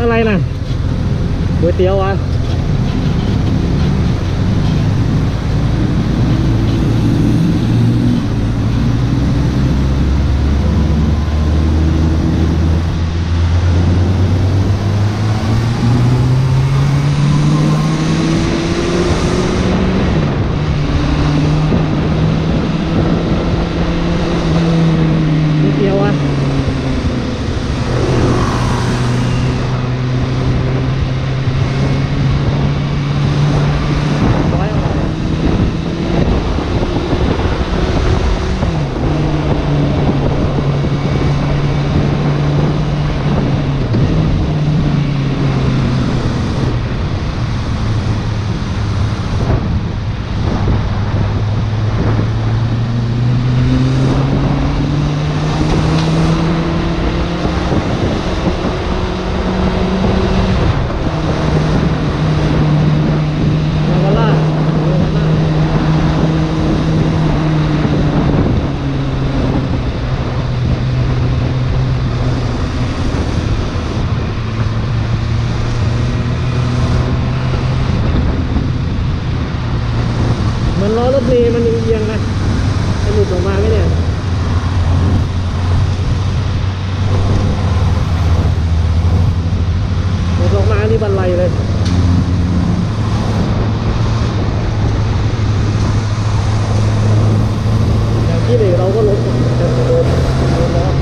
อะไรนะก๋วยเตี๋ยววะล้อรถเมล์มันเอียงนะจะหลุดออกมาไหมเนี่ยหลุดออกมานี่บันไลเลยอย่างที่เด็กเราก็ลดจะโดนล้อ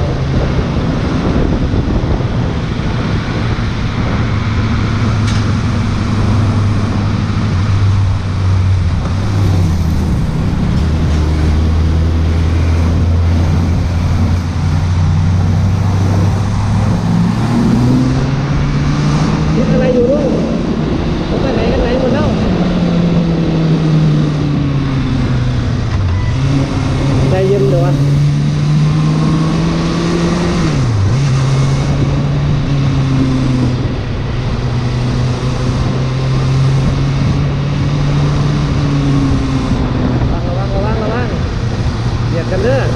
ใจเย็นเดี๋ยววะระวังเบียดกันเด้อ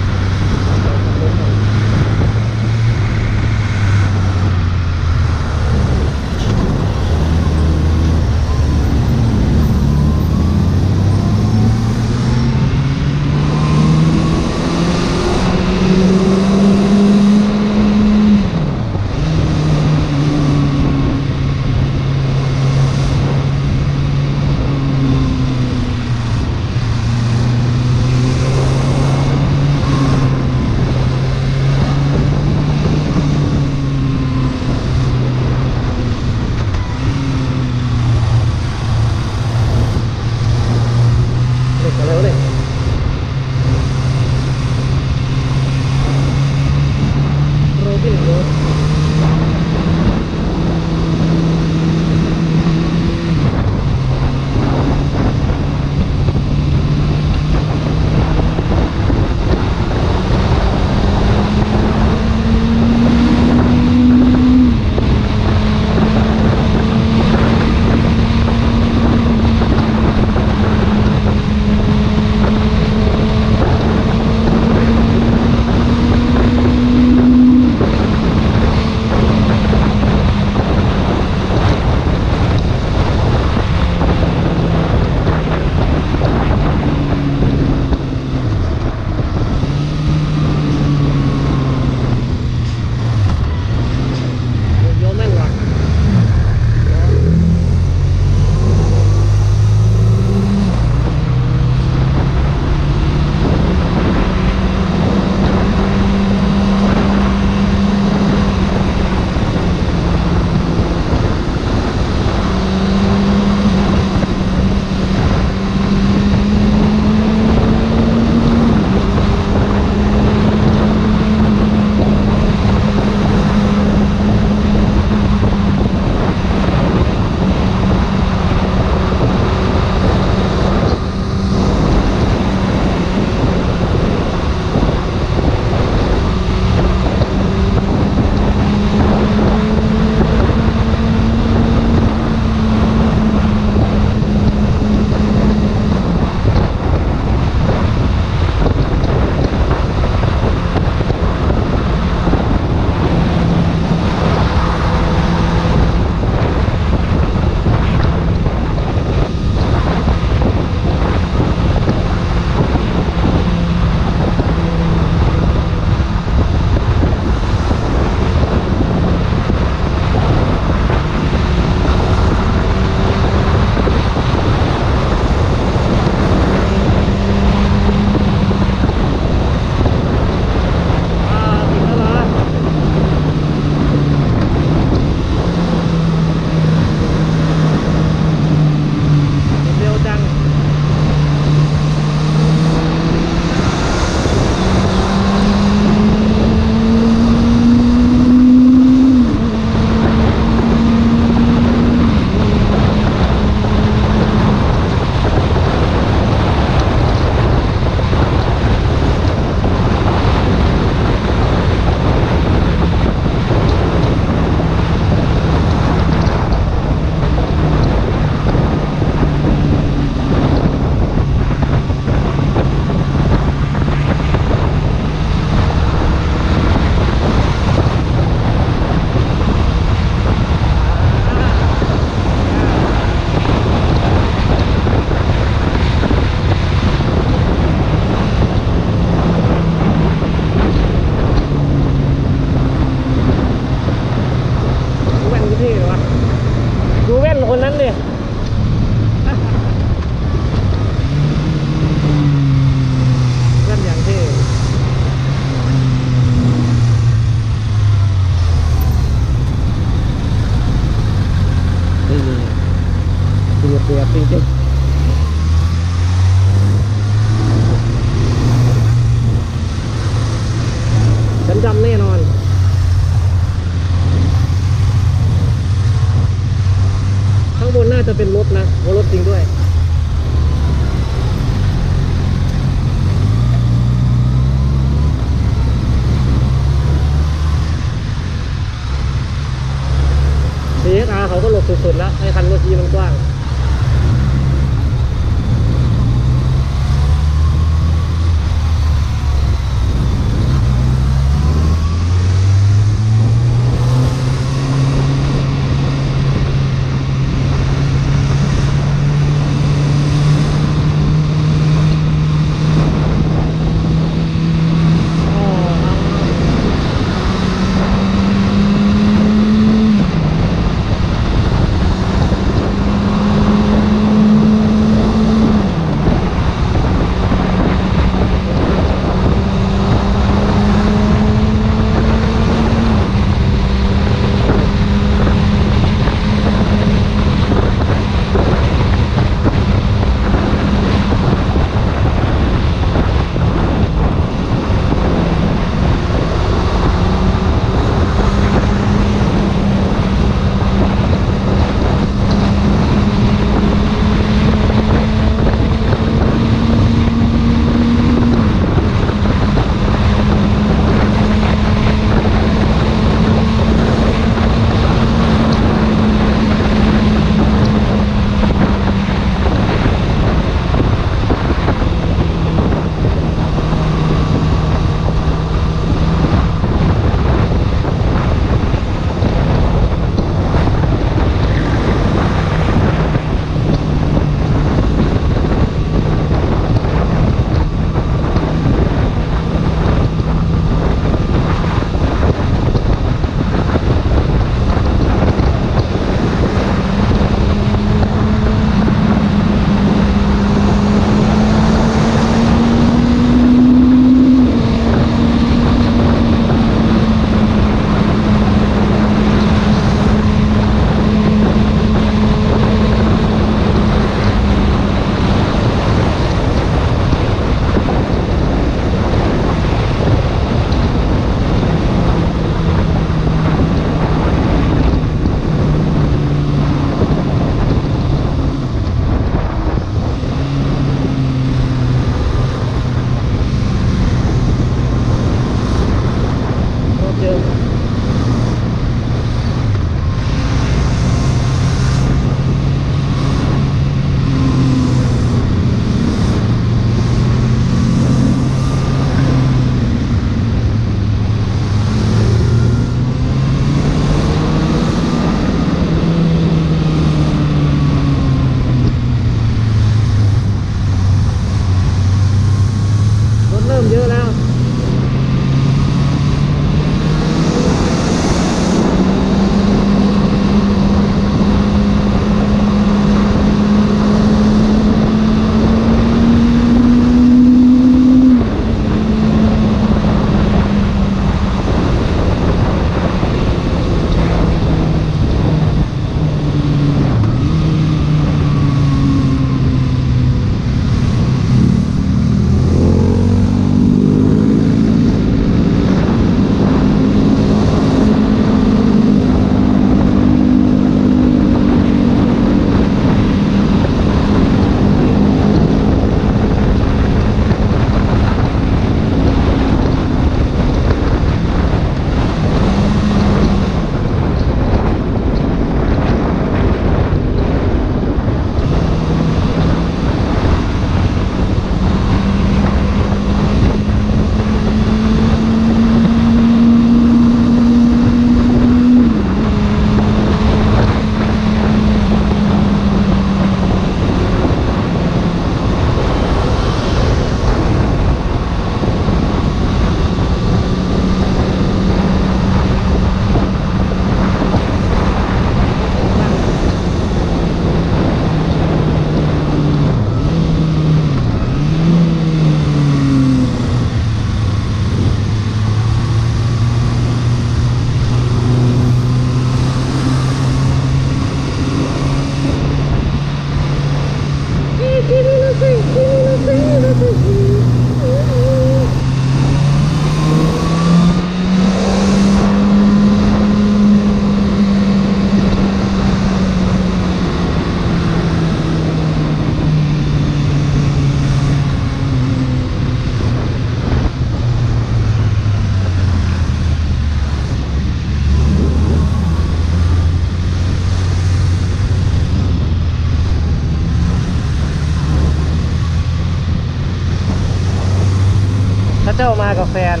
ถ้าเจ้ามากับแฟน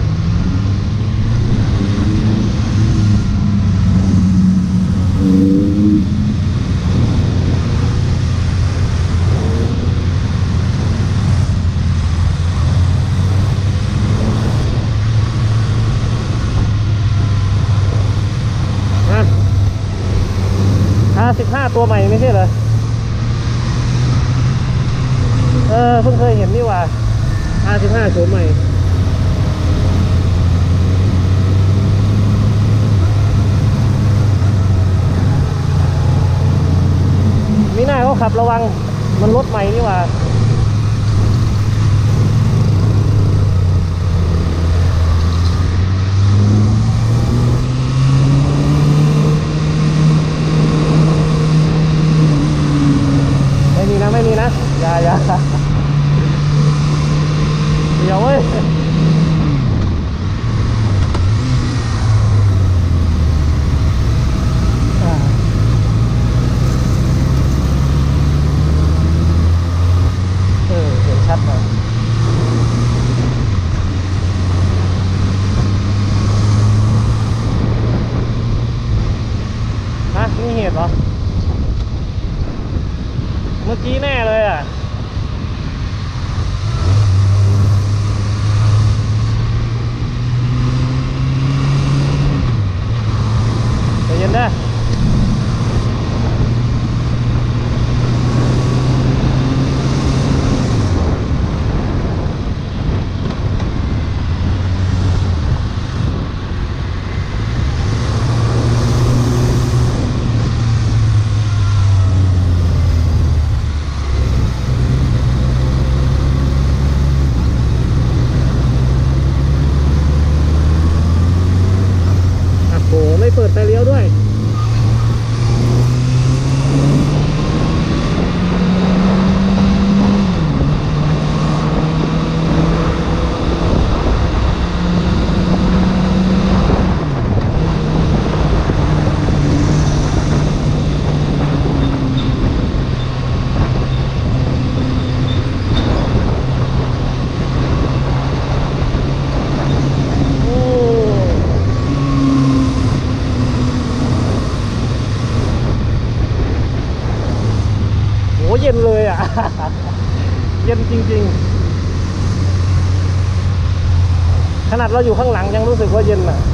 R15ตัวใหม่ไม่ใช่เหรอเพิ่งเคยเห็นนี่ว่า R15โฉมใหม่มีหน้าเขาขับระวังมันรถใหม่นี่ว่าไม่มีนะอย่าเดี๋ยวเว้ยเห็นชัดหน่อยฮะนี่เหตุเหรอเมื่อกี้แน่เลยอ่ะใจเย็นได้ไม่เปิดไฟเลี้ยวด้วยเย็นเลยอ่ะ เย็นจริงๆขนาดเราอยู่ข้างหลังยังรู้สึกว่าเย็นอ่ะ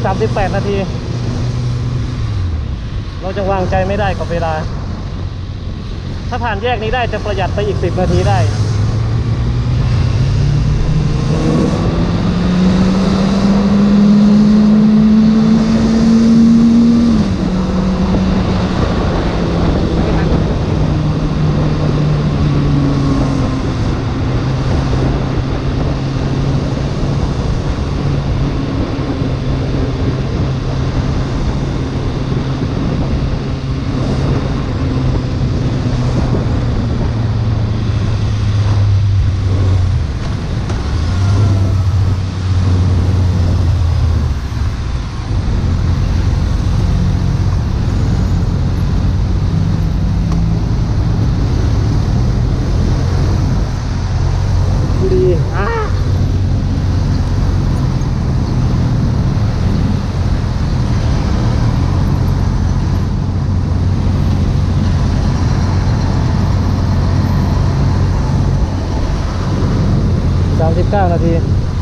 38 นาทีเราจะวางใจไม่ได้กับเวลาถ้าผ่านแยกนี้ได้จะประหยัดไปอีก10 นาทีได้39 นาที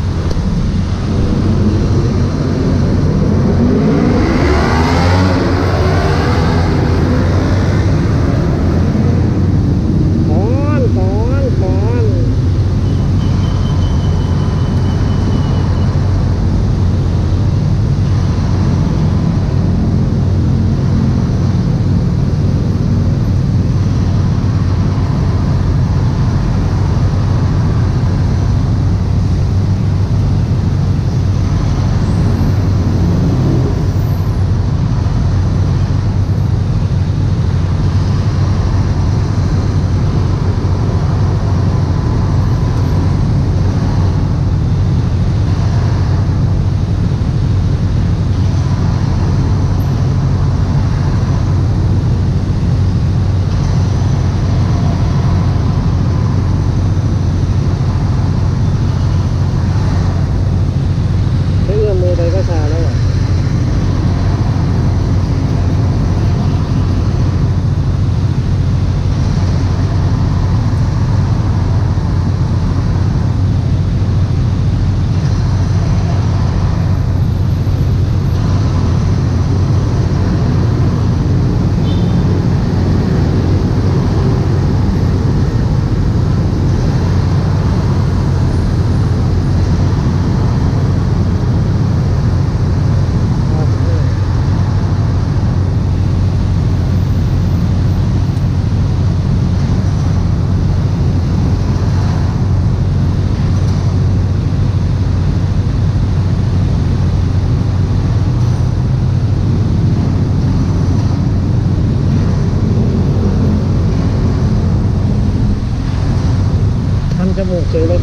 จมูกเฉยเลย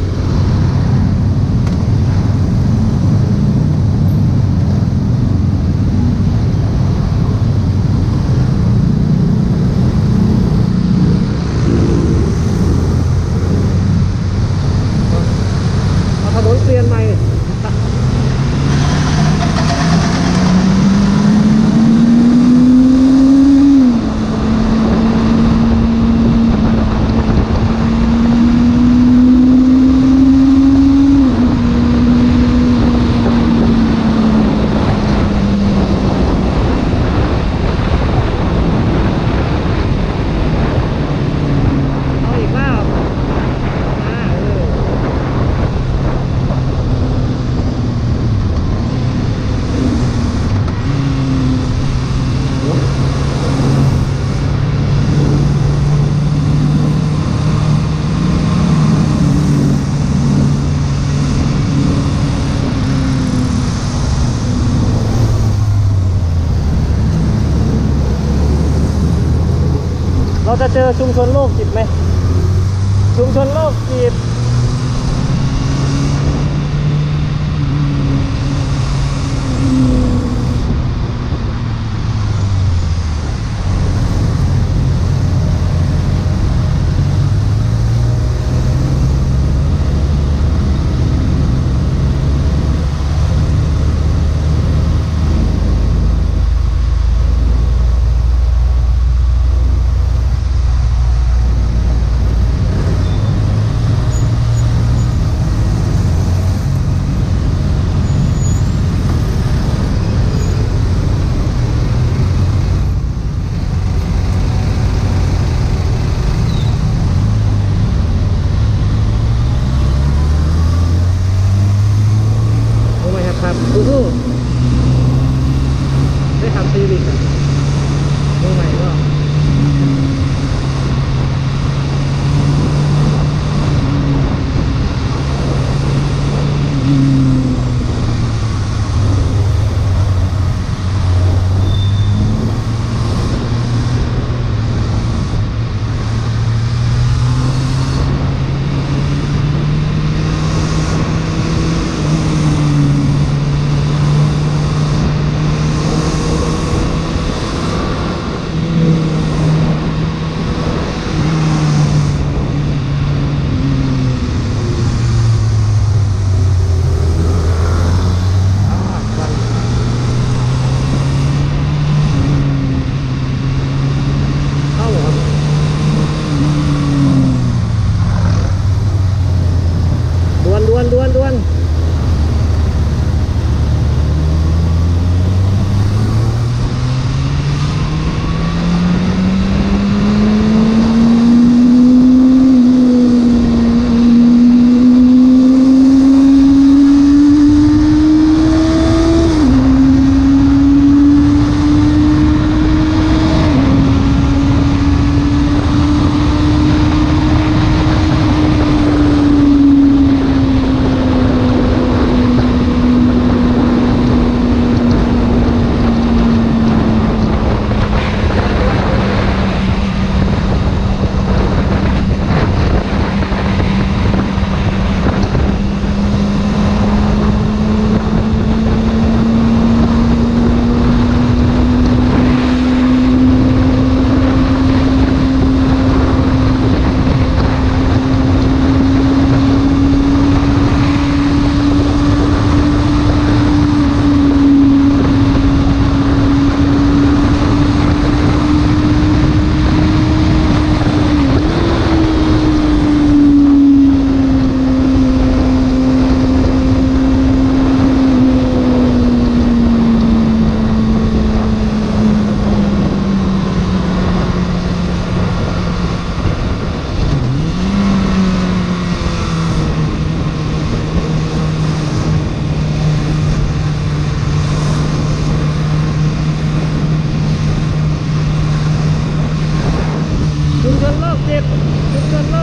เอาถนนเปลี่ยนใหม่เราจะเจอชุมชนโลกจิตไหมชุมชนโลกจิต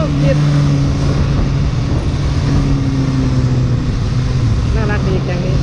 ติดน่ารักดีแกงนี้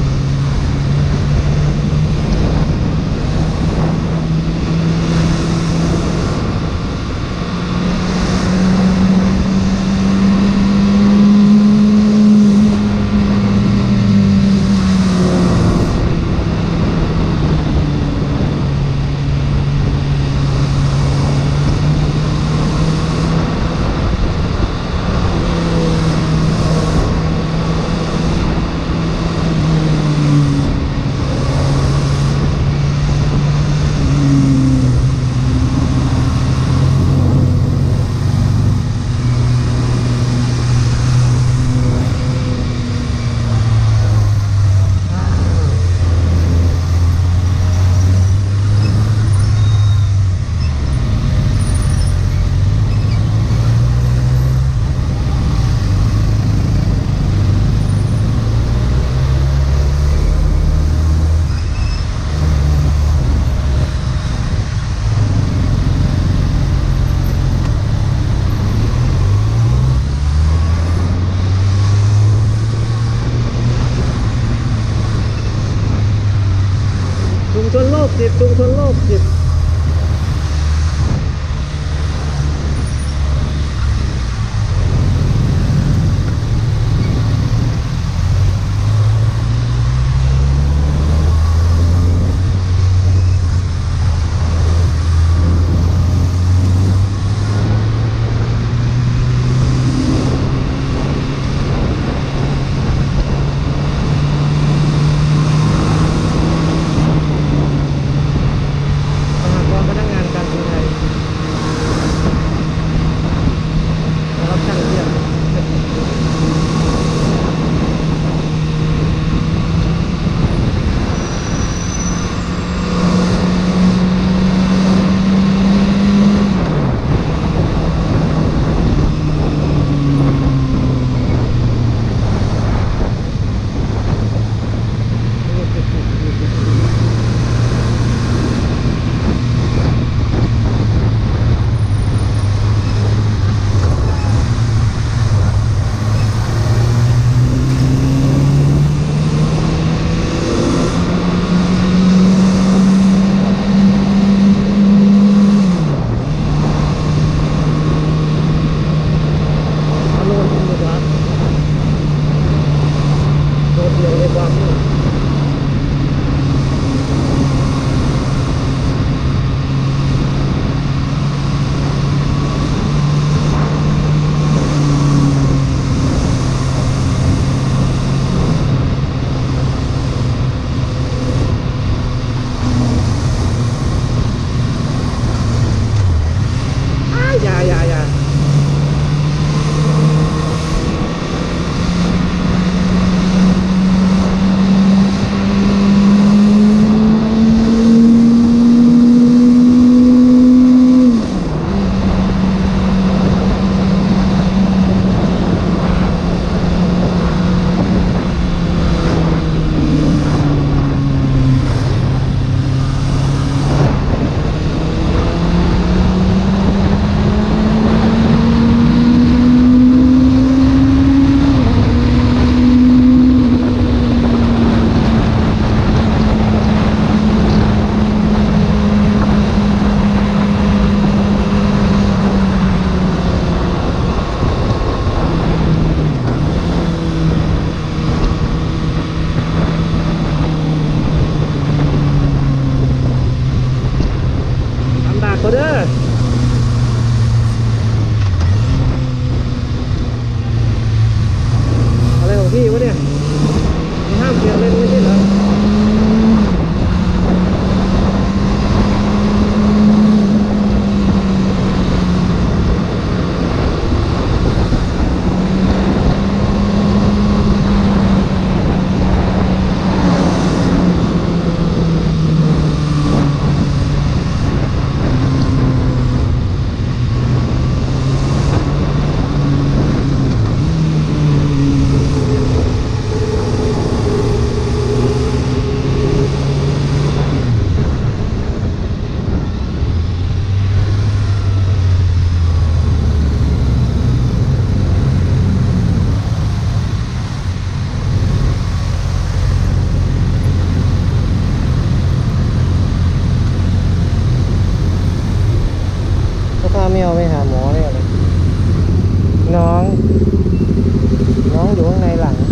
น้องอยู่ข้างในหลัง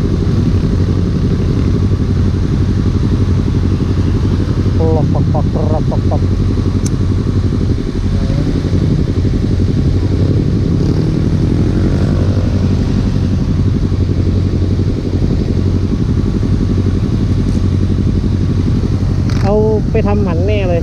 ปลอกปอกปอกปลอกปอกปอกเอาไปทำหมันแน่เลย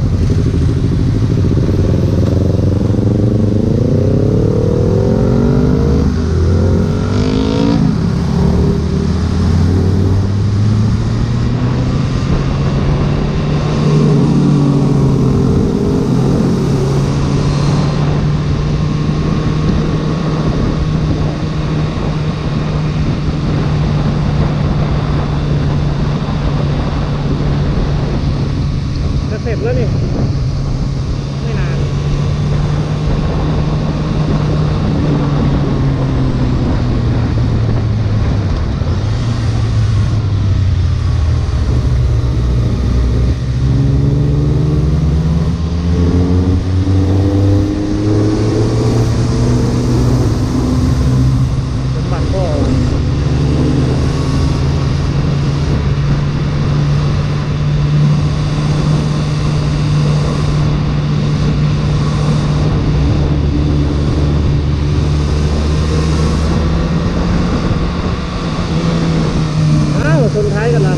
เสร็จแล้วนี่ไม่นานเป็นบัตรก็ชนท้ายกันนะ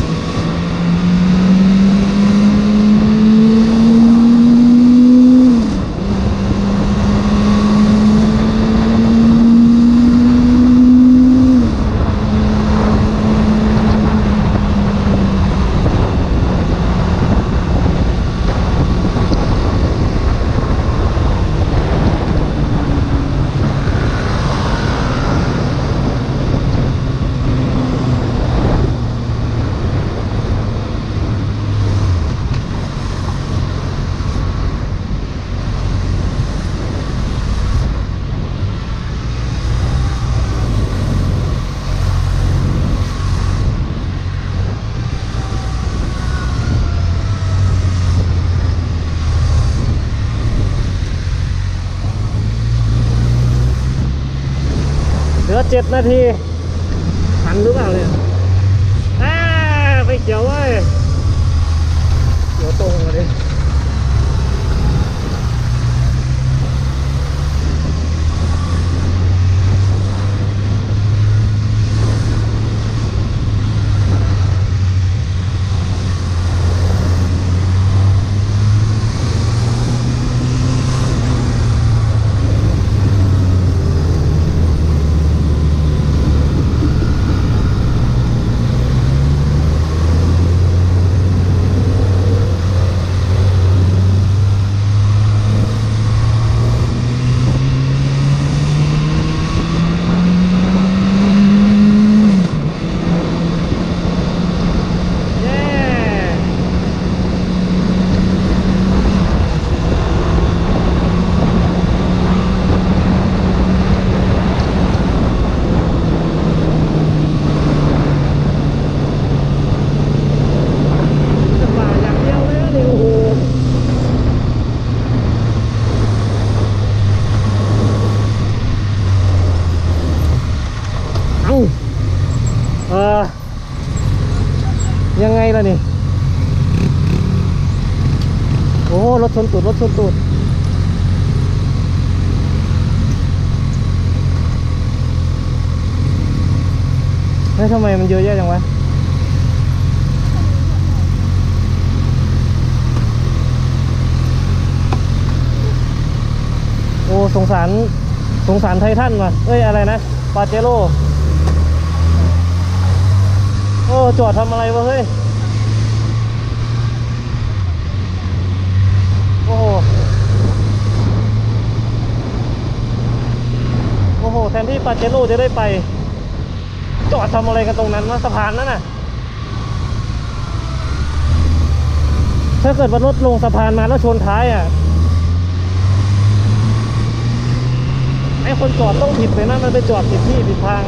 เหลือ7 นาทีทันหรือเปล่าเนี่ยไปเกี่ยวเว้ยเกี่ยวตรงมาดิยังไงล่ะนี่โอ้รถชนตูดเฮ้ยทำไมมันเยอะแยะจังวะโอ้สงสารไททันว่ะเอ้ยอะไรนะปาเจโร่โอ้จอดทำอะไรวะเฮ้ยโอ้โหแทนที่ปาเจโร่จะได้ไปจอดทำอะไรกันตรงนั้นวะสะพานนั่นน่ะถ้าเกิดว่ารถลงสะพานมาแล้วชนท้ายอ่ะไอ้คนจอดต้องผิดเลยนะมันไปจอดผิดที่ผิดทาง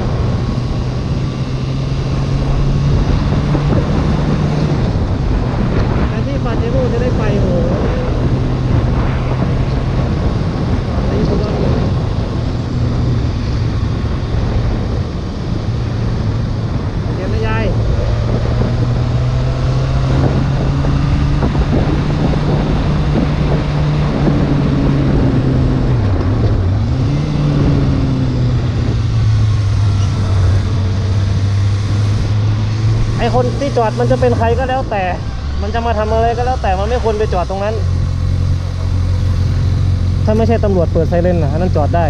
แทนที่ปาเจโร่จะได้ไปโอ้นี่สุดยอดเลยคนที่จอดมันจะเป็นใครก็แล้วแต่มันจะมาทำอะไรก็แล้วแต่มันไม่ควรไปจอดตรงนั้นถ้าไม่ใช่ตำรวจเปิดไซเรนอันนั้นจอดได้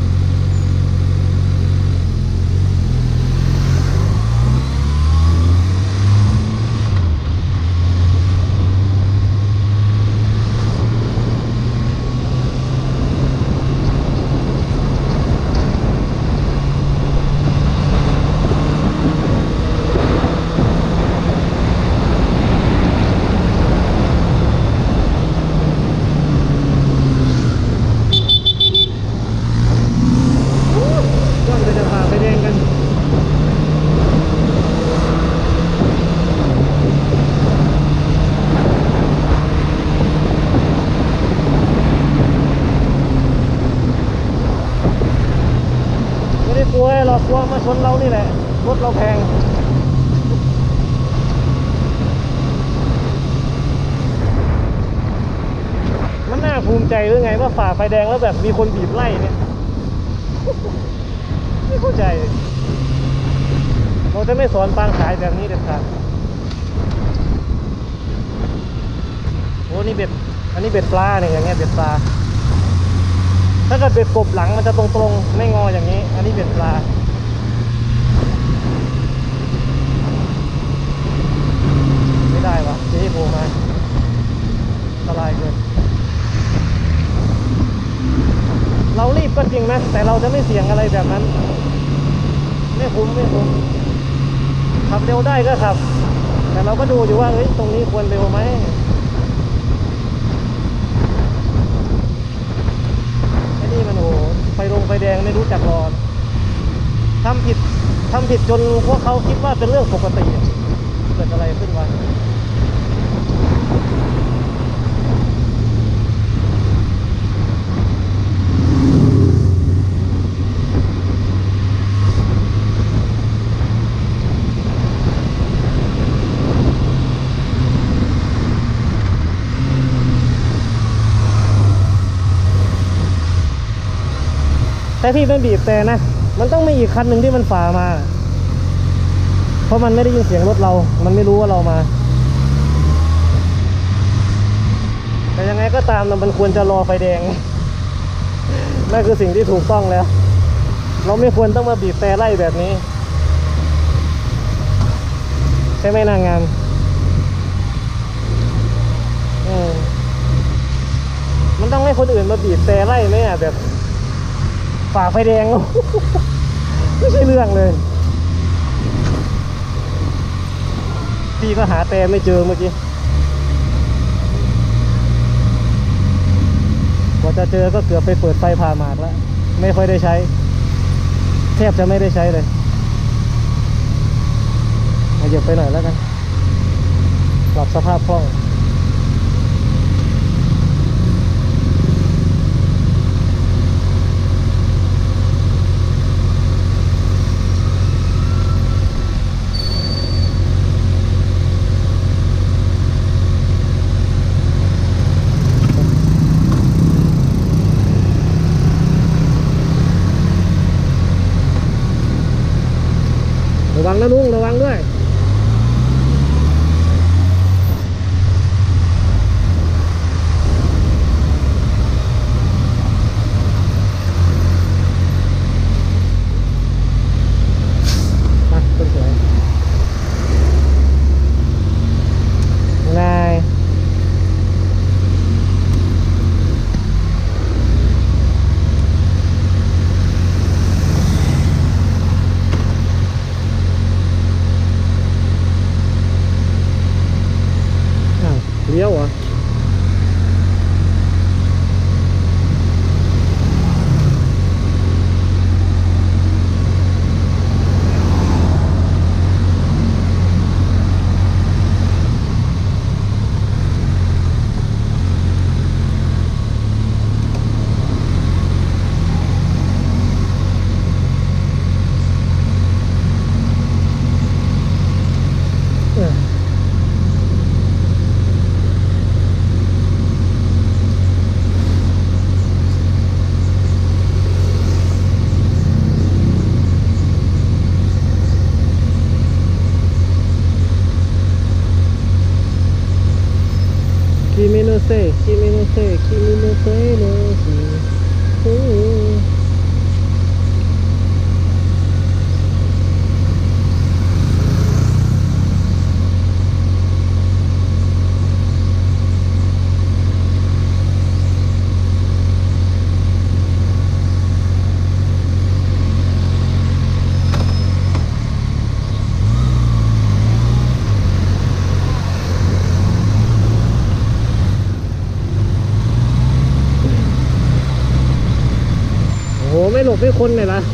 กลัวหรอกกลัวมาชนเรานี่แหละรถเราแพงมันน่าภูมิใจหรือไงว่าฝ่าไฟแดงแล้วแบบมีคนบีบไล่เนี่ยไม่เข้าใจเราจะไม่สอนปางขายแบบนี้เด็ดขาดโอ้นี่เบ็ดอันนี้เบ็ดปลาเนี่ยอย่างเงี้ยเบ็ดปลาถ้าเกิดเบ็ดกบหลังมันจะตรงๆไม่งออย่างนี้อันนี้เบ็ดปลาไม่ได้วะเจ๊โผล่มาอันตรายเกินเรารีบก็จริงนะแต่เราจะไม่เสี่ยงอะไรแบบนั้นไม่คุ้มขับเร็วได้ก็ขับแต่เราก็ดูอยู่ว่าเฮ้ยตรงนี้ควรเร็วไหมไอ้นี่มันโอ้ไฟแดงไม่รู้จักรอทำผิดจนพวกเขาคิดว่าเป็นเรื่องปกติเกิดอะไรขึ้นวะแต่พี่ไม่บีบแต่นะมันต้องมีอีกคันหนึ่งที่มันฝ่ามาเพราะมันไม่ได้ยินเสียงรถเรามันไม่รู้ว่าเรามาแต่ยังไงก็ตามมันควรจะรอไฟแดงนั่นคือสิ่งที่ถูกต้องแล้วเราไม่ควรต้องมาบีบแต่ไล่แบบนี้ใช่ไหมนางงามมันต้องให้คนอื่นมาบีบแต่ไล่ไหมอ่ะแบบฝ่าไฟแดง ไม่ใช่เรื่องเลยพี่ก็หาแต่ไม่เจอเมื่อกี้กว่าจะเจอก็เกือบไปเปิดไฟผ่าหมากแล้วไม่ค่อยได้ใช้แทบจะไม่ได้ใช้เลยเหยียบไปหน่อยแล้วกันปรับสภาพคล่องระวังนะลุงระวังด้วยมาต้นสวยนายไปคนเลยล่ะ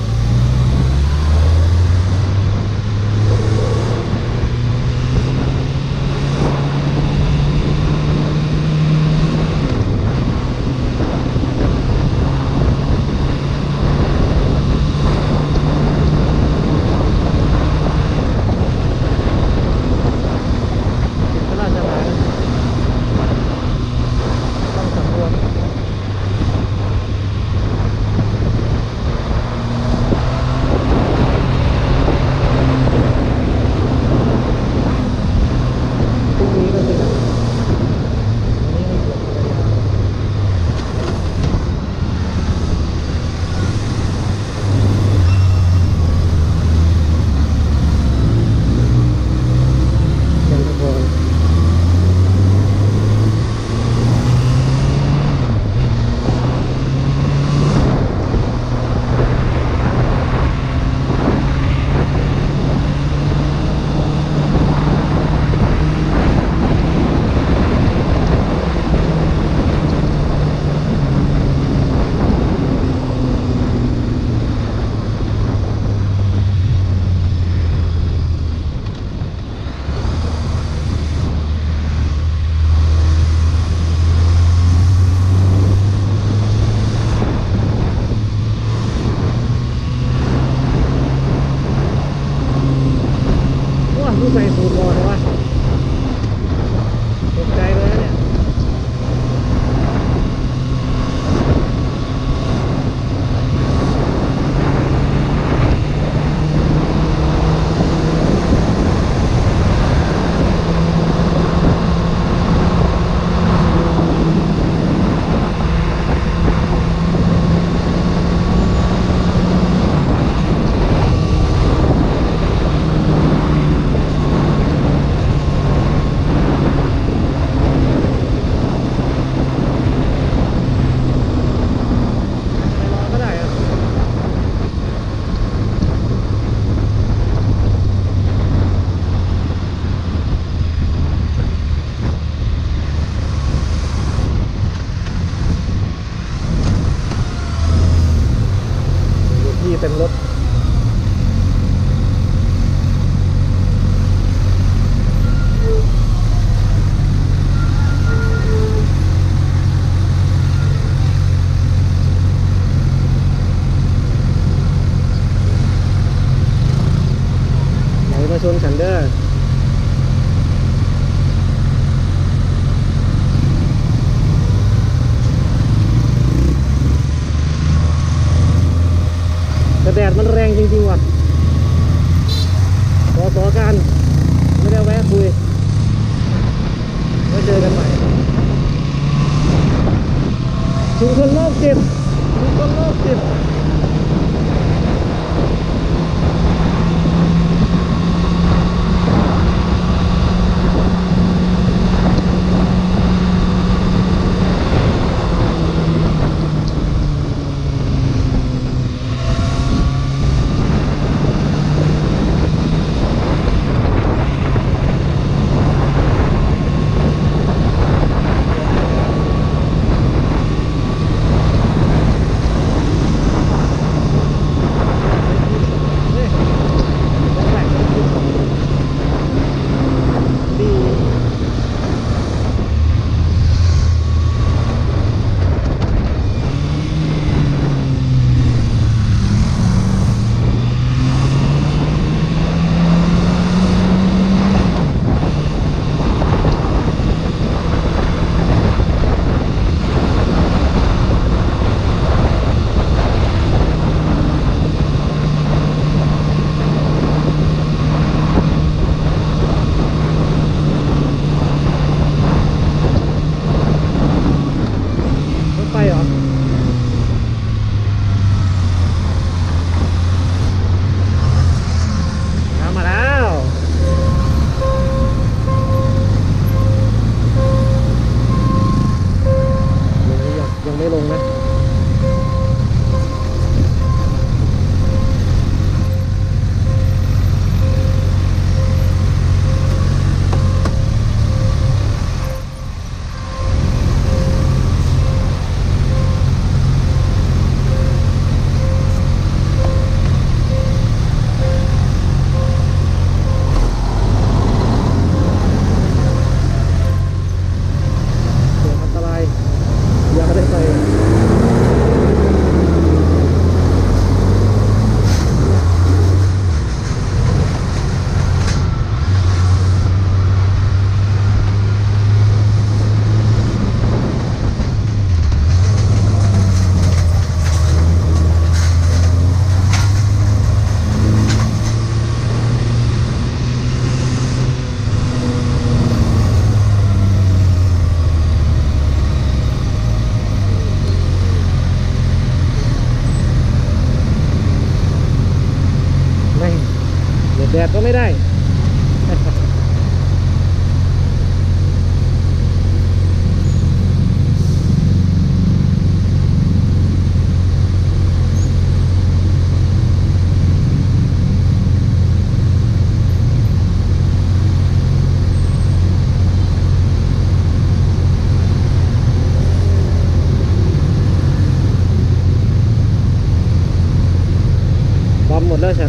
ใส่สูตรรอเลยวะตกใจเลยเนี่ยเต็มรถไหนมาชนฉันเด้อแต่แดดมันแรงจริงๆว่ะขอการไม่ได้แวะคุยไว้เจอกันใหม่ชุมชนโลกจิตชุมชนโลกจิตดก็ไม่ได้ บอมหมดแล้วฉัน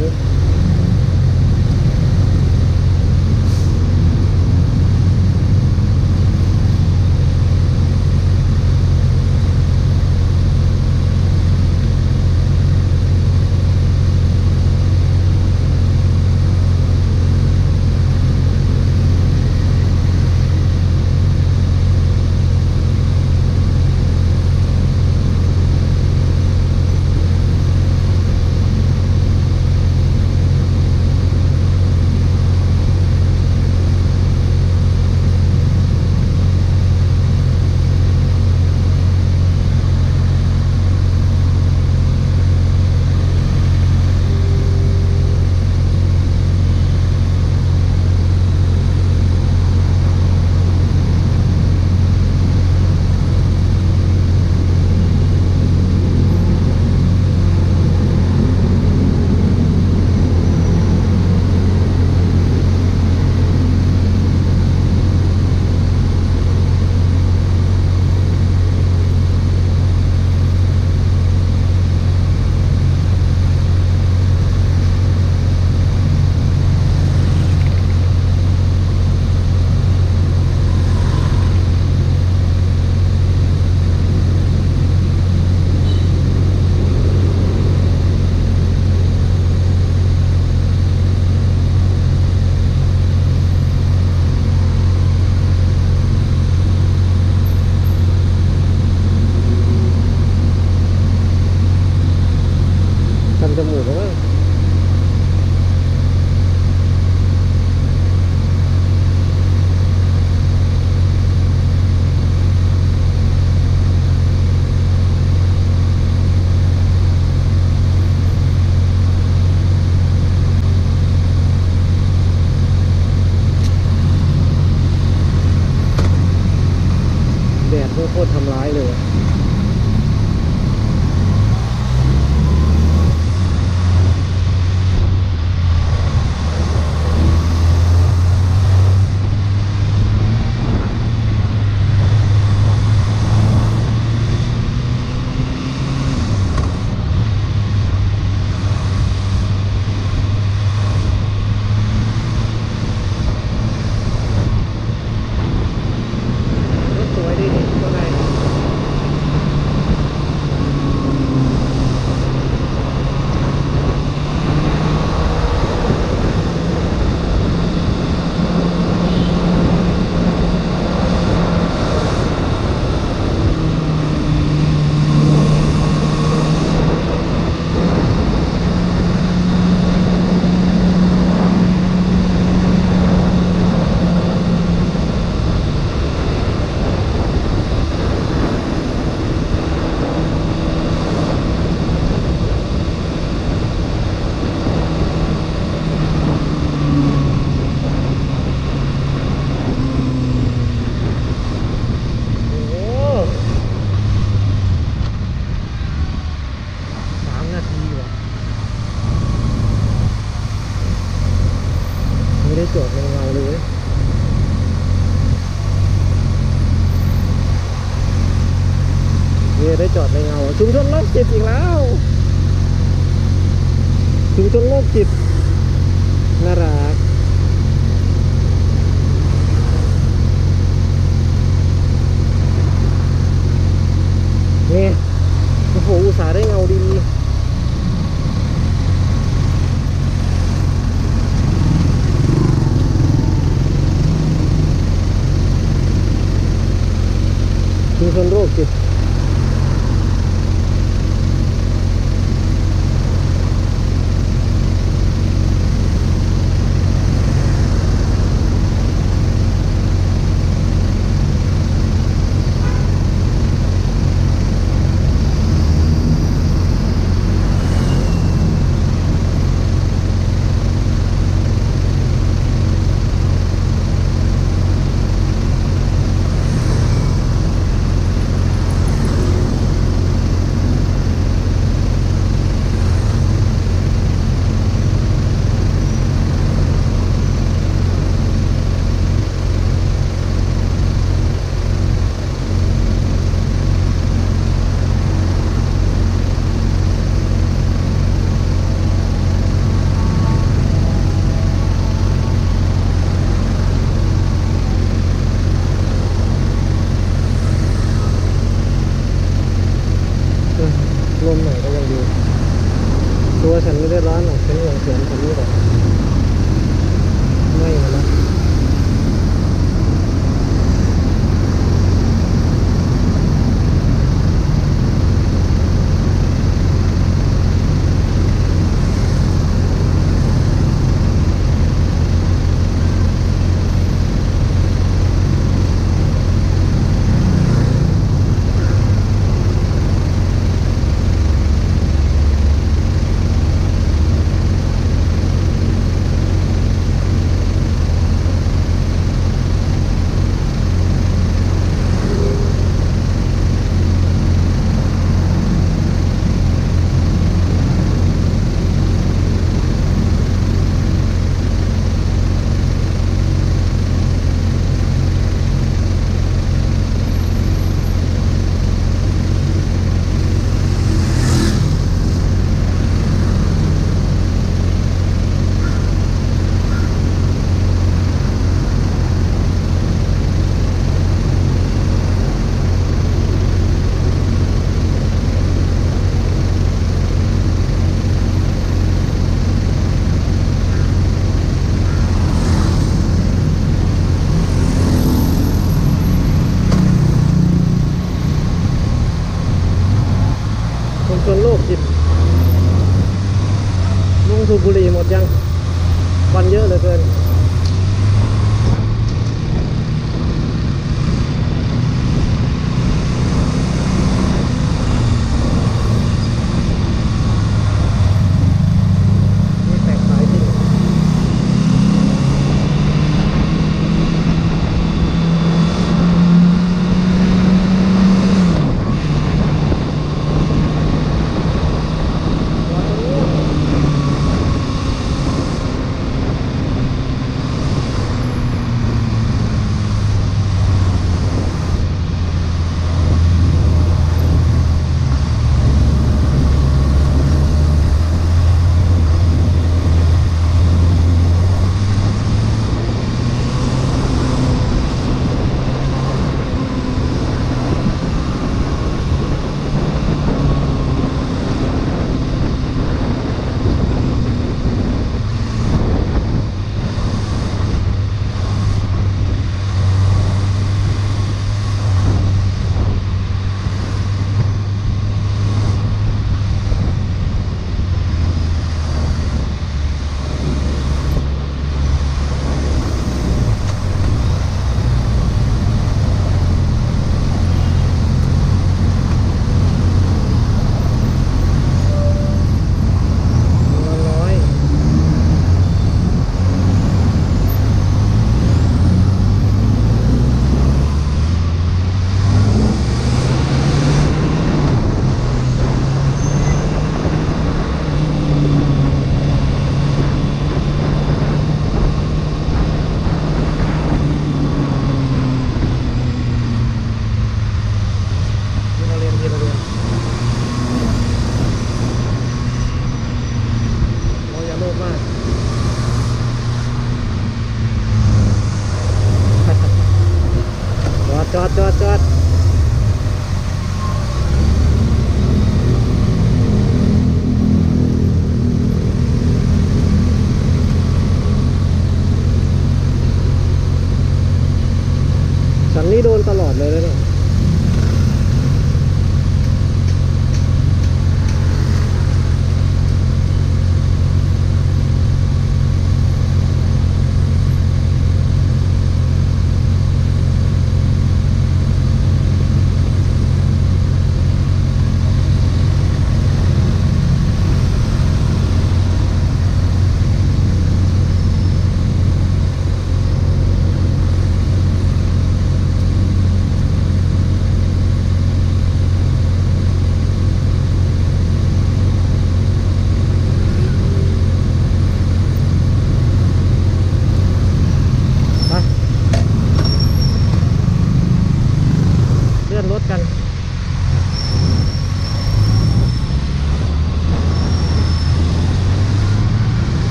ทำจมูกก็ว่าแดดโคตรทำร้ายเลยสวยดีนี่ตัวไหน จอดในเงาเลยนี่ได้จอดในเงาชุมชนโรคจิตอีกแล้วชุมชนโรคจิตน่ารักนี่โอ้โหอุตส่าห์ได้เงาดีชุมชนโรคจิตตัวฉันไม่ได้ร้อนหรอกเป็นห่วงเสียงฉันนี่แหละไม่หรอกนะจนโลกจิตลุงสูบบุหรี่หมดยังควันเยอะเหลือเกินนี่แตกสายจริงจอดฉันนี่โดนตลอดเลยเนี่ย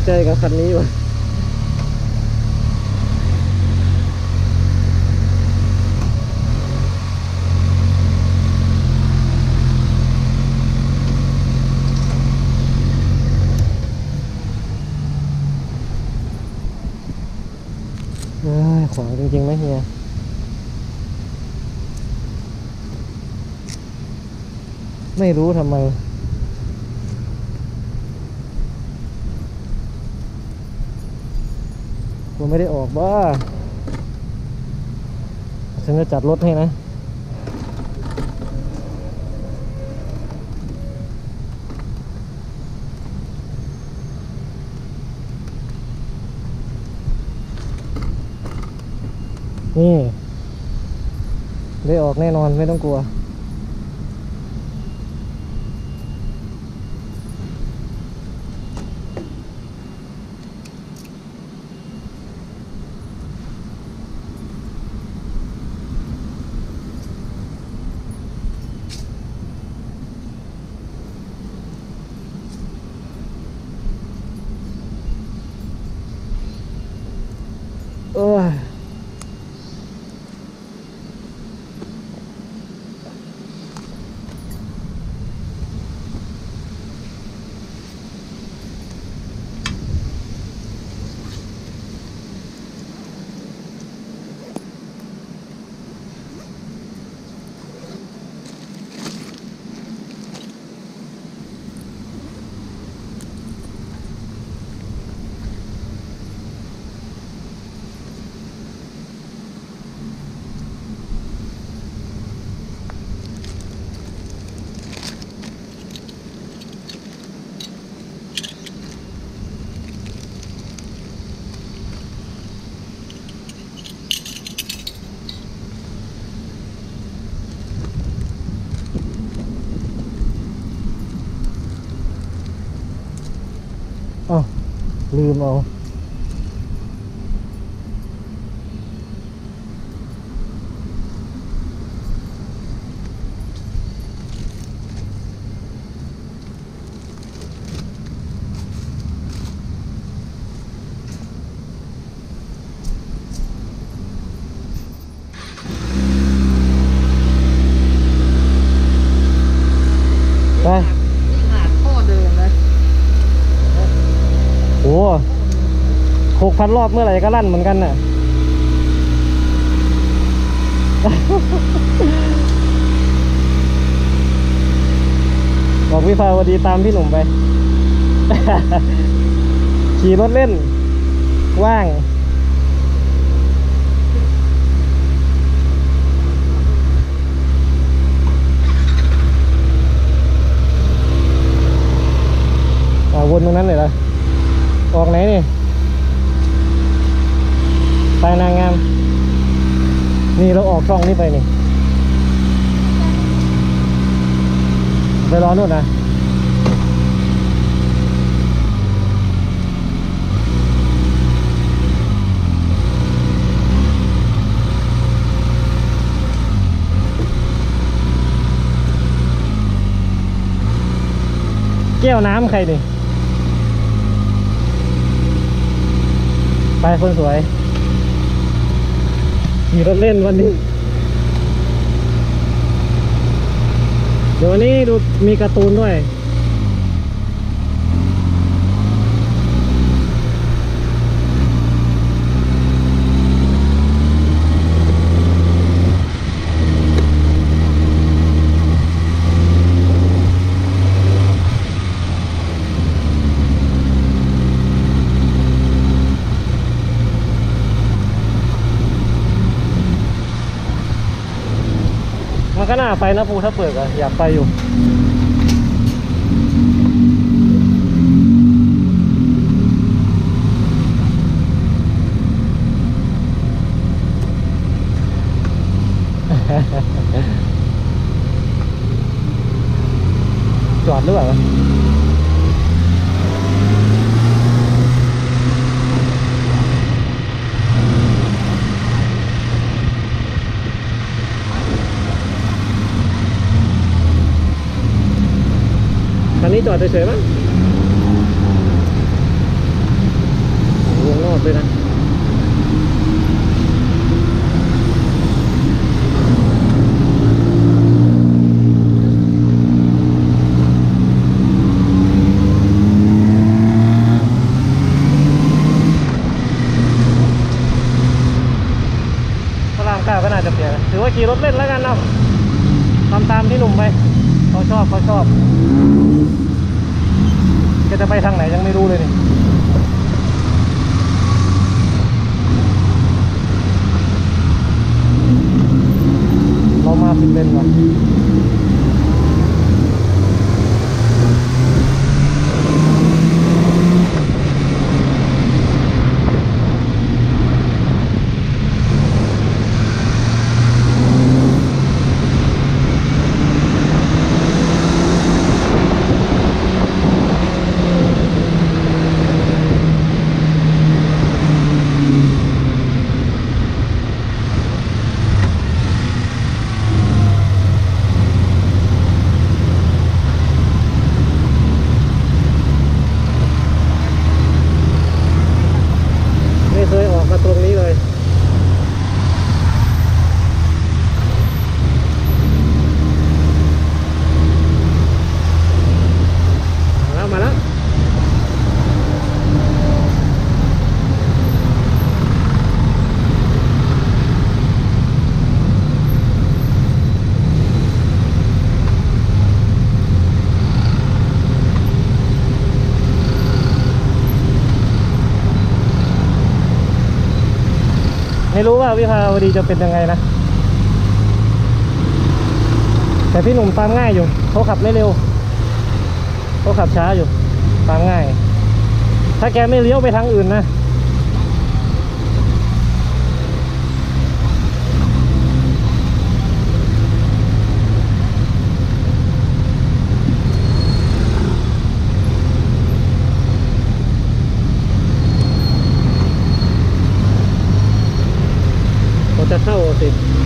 กใจกับคันนี้ว่ะขวางจริงๆไหมเฮียไม่รู้ทำไมกูไม่ได้ออกบ้าฉันจะจัดรถให้นะนี่ได้ออกแน่นอนไม่ต้องกลัวโอ้ยอ้าวลืมเอาไปหาดท่อเดิมนะโอ้6,000 รอบเมื่อไหร่ก็ลั่นเหมือนกันน่ะ บอกวิภาวดีตามพี่หนุ่มไป ขี่รถเล่นว่างวนตรงนั้นเลยเหรอออกไหนนี่ไปนางงามนี่เราออกช่องนี้ไปนี่ไปรอนู่นนะแก้วน้ำใครนี่ไปคนสวยขี่รถเล่นวันนี้เดี๋ยววันนี้ดูมีการ์ตูนด้วยมันก็น่าไปนะภูถ้าเปิดอะอยากไปอยู่ จอดหรือเปล่าคันนี้จอดเฉยๆมั้งเลยนะพระรามเก้าก็น่าจะเปลี่ยนถือว่าขี่รถเล่นแล้วกันเนาะทำตามที่หนุ่มไปเขาชอบแกจะไปทางไหนยังไม่รู้เลยนี่เรามาผิดเลนว่ะไม่เคยออกมาตรงนี้เลยมาแล้วไม่รู้ว่าวิภาวดีจะเป็นยังไงนะแต่พี่หนุ่มตามง่ายอยู่เขาขับไม่เร็วเขาขับช้าอยู่ตามง่ายถ้าแกไม่เลี้ยวไปทางอื่นนะเขาจะเข้าสิ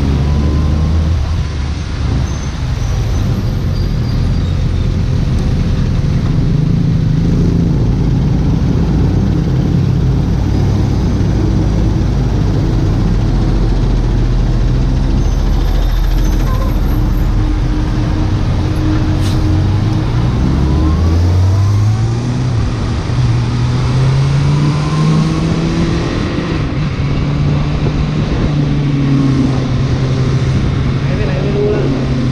หายไปไหนไม่รู้แล้ว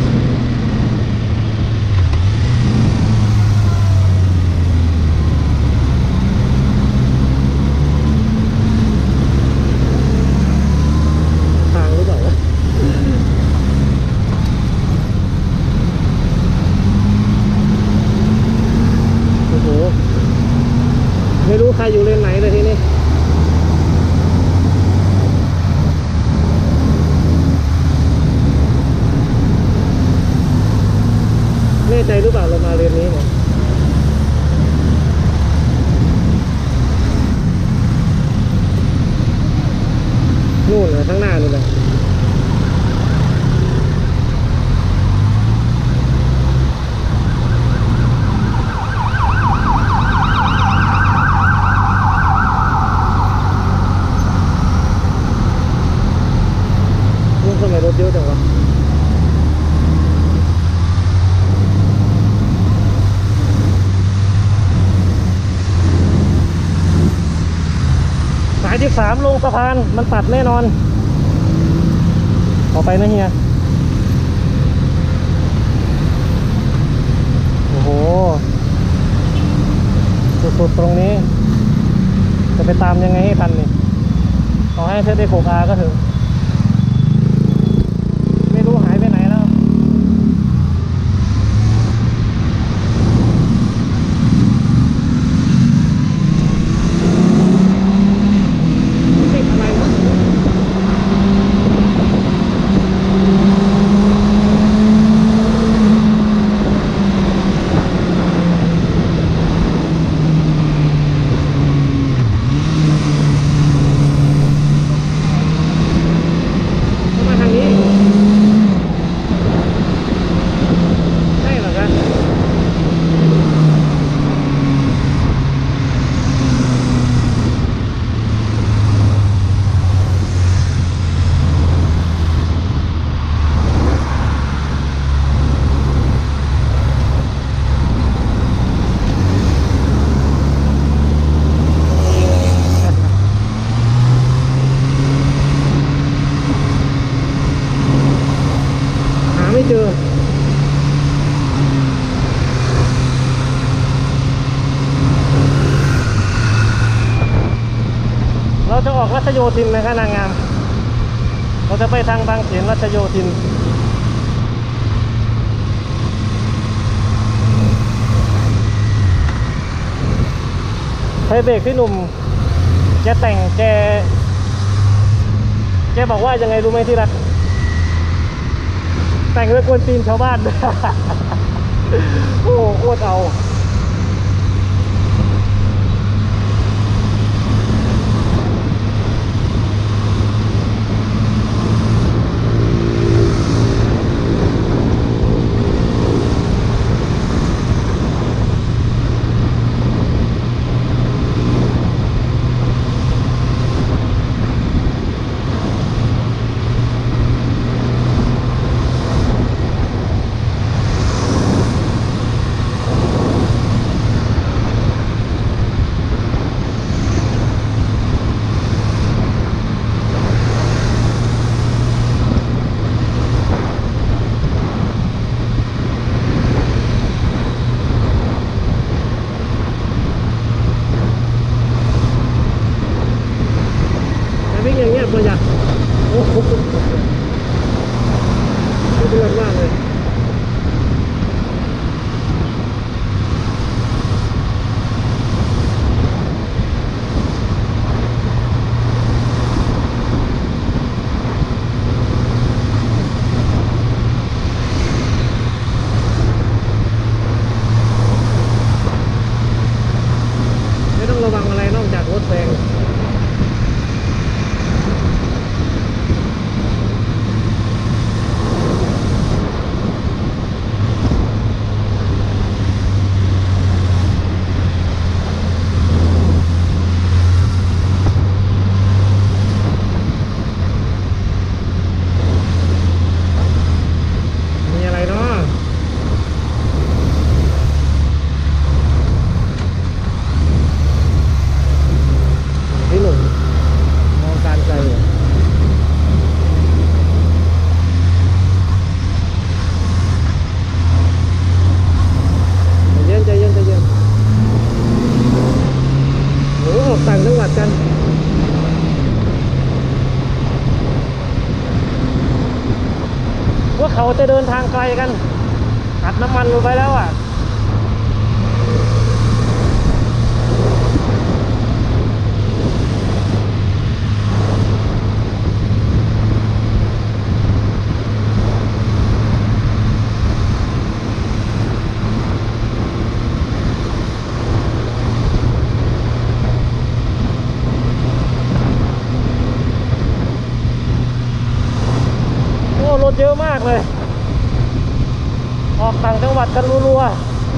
ทางหรือเปล่าวะโอ้โหไม่รู้ใครอยู่เลนไหนเลยทีนี้แน่ใจหรือเปล่าเรามาเลนนี้เนี่ยนู่นนะข้างหน้านู่นเลยนู่นทำไมรถเยอะจังวะสาย13ลงสะพานมันตัดแน่นอนออกไปนะเฮียโอ้โหสุดๆตรงนี้จะไปตามยังไงให้ทันนี่ขอให้เธอได้6Rก็ถึงไม่รู้หายไปไหนแล้วติดอะไรวะชโยธินนะครับนางงามเราจะไปทางบางเขนรัชโยธินไฟเบรกพี่หนุ่มแกแต่งแกบอกว่ายังไงรู้ไหมที่รักแต่งไว้กวนตีนชาวบ้าน โอ้โคตรเอาวิ่งอย่างเงี้ยประหยัดโอ้โหเดือดมากเลยไม่ต้องระวังอะไรนอกจากรถแซงต่างจังหวัดกันว่าเขาจะเดินทางไกลกันอัดน้ำมันลงไปแล้วอ่ะรถเยอะมากเลยออกต่างจังหวัดกันรัวๆ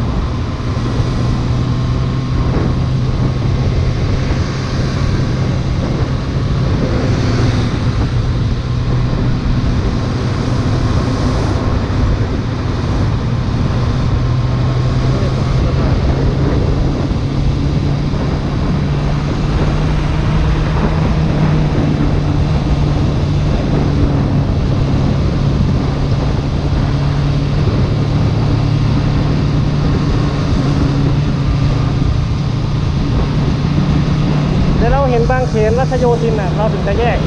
เห็นบางเขนรัชโยธินน่ะเราถึงจะแยก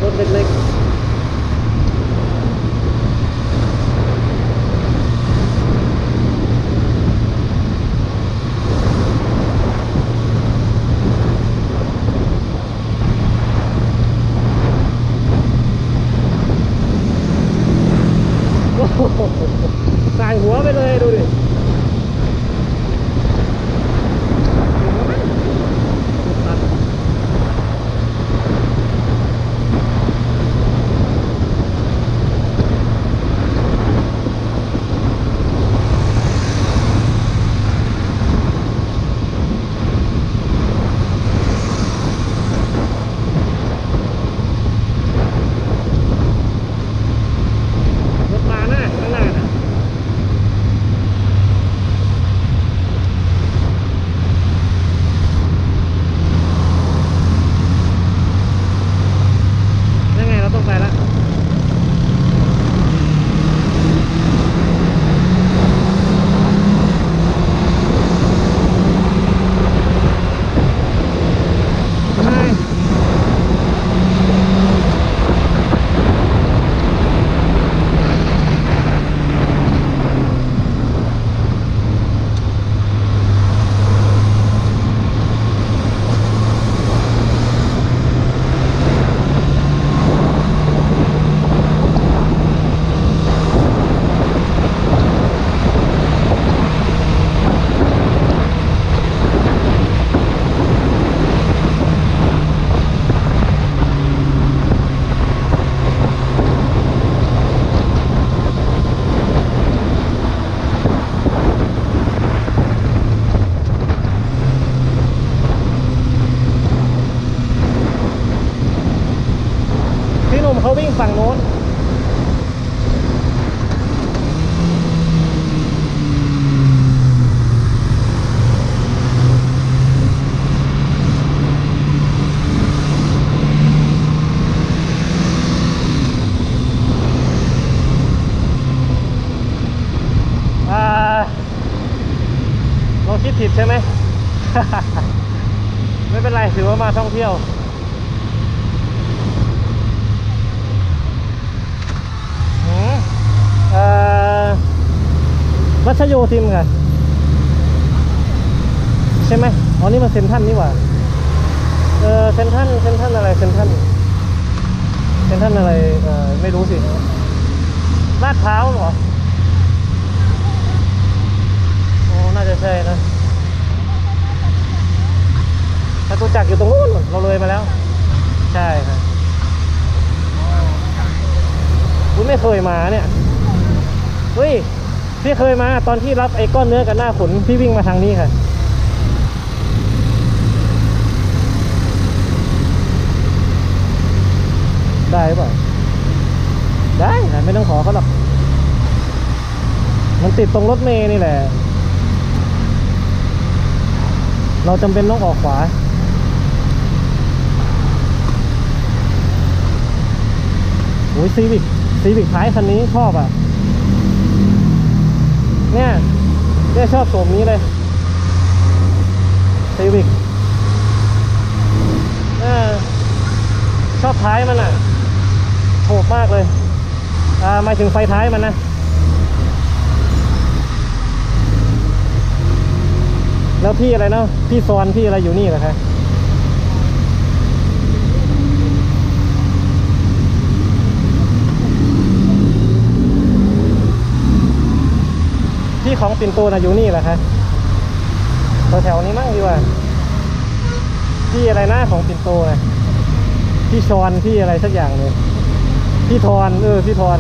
รถเล็กๆโอ้โหสายหัวไปเลยดูดิรถมาหน้าข้างหน้านะยังไงเราต้องไปละไปพี่หนุ่มเขาวิ่งฝั่งโน้นเราคิดผิดใช่ไหม ไม่เป็นไรถือว่ามาท่องเที่ยวรัชโยธินค่ะใช่ไหมอ๋อนี่มันเซ็นทรัลนี่หว่าเซ็นทรัลอะไรเซ็นทรัลอะไรไม่รู้สิลาดพร้าวเหรอโอ้น่าจะใช่นะถ้าตัวจักรอยู่ตรงนู้นเราเลยมาแล้วใช่ครับคุณไม่เคยมาเนี่ยเฮ้ยพี่เคยมาตอนที่รับไอ้ก้อนเนื้อกับหน้าขุนพี่วิ่งมาทางนี้ค่ะได้ป่ะได้ไม่ต้องขอเขาหรอกมันติดตรงรถเมล์นี่แหละเราจำเป็นต้องออกขวาโอ้ยซีวิกท้ายคันนี้ชอบอ่ะเนี่ยชอบโฉมนี้เลยซีวิกชอบท้ายมันอ่ะโหดมากเลยหมายถึงไฟท้ายมันนะแล้วพี่อะไรนะพี่ซอนพี่อะไรอยู่นี่เหรอคะพี่ของปิ่นโตนะอยู่นี่เหรอคะแถวๆนี้มั่งดีกว่าพี่อะไรนะของปิ่นโตนะพี่ชอนพี่อะไรสักอย่างเลยพี่ทอนพี่ทอน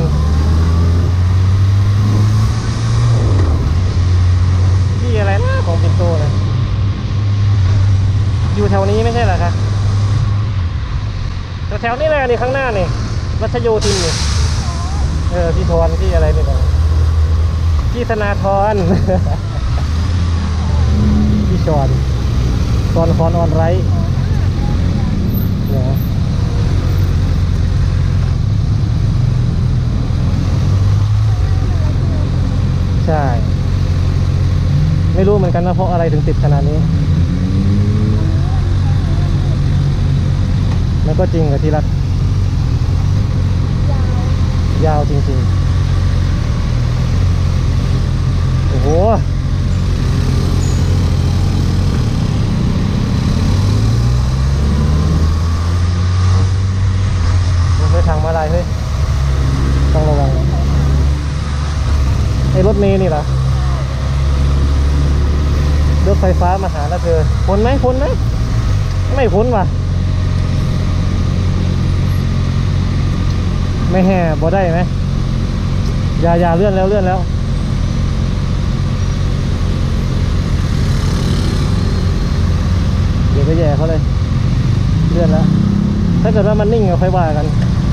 พี่อะไรนะของปิ่นโตนะอยู่แถวนี้ไม่ใช่เหรอคะแถวนี้เลยนี่ข้างหน้านี่รัชโยธินนี่พี่ทอนพี่อะไรนี่นะพี่ธนาธร พี่ชอนคอนออนไรเนี่ยใช่ไม่รู้เหมือนกันนะเพราะอะไรถึงติดขนาดนี้มันก็จริงกับที่รักยาวจริงๆ โอ้โหเฮ้ยทางมาลายเฮ้ยต้องระวังไอ้รถเมล์นี่เหรอรถไฟฟ้ามาหาแล้วเธอพ้นไหมพ้นไหมไม่พ้นว่ะไม่แห่บ่ได้ไหมอย่าเลื่อนแล้วเลื่อนแล้วเดี๋ยวไปแย่เขาเลยเลื่อนแล้วถ้าเกิดว่ามันนิ่งก็ค่อยว่ากัน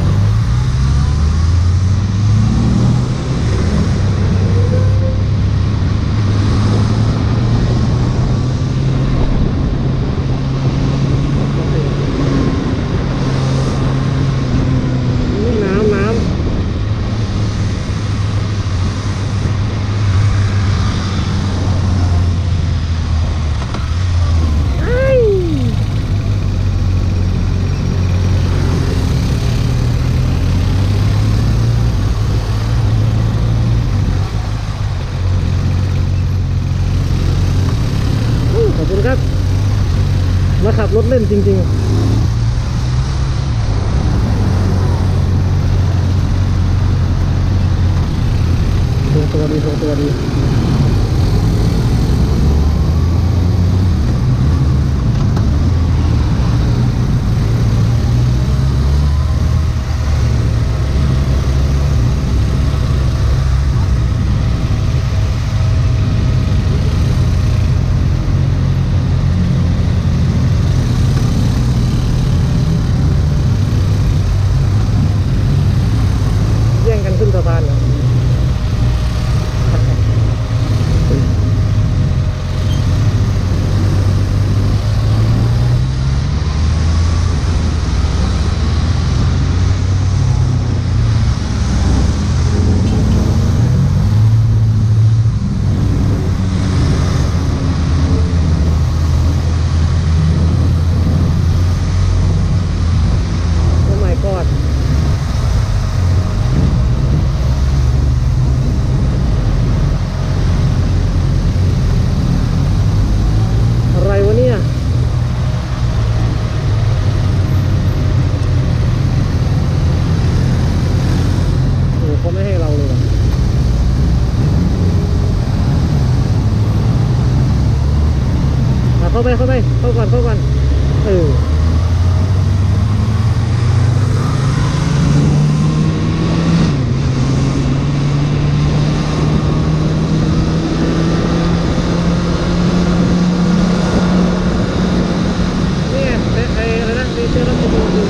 น้ำขอบคุณครับมาขับรถเล่นจริงๆตัวดีแย่งกันขึ้นสะพานเหรอโอ้ my god อะไรวะเนี่ยโอ้เขาไม่ให้เราเลยว่ะเข้าไปเข้าก่อนนี่ไงไอ้อะไรนะมีเชื่อรถจะดู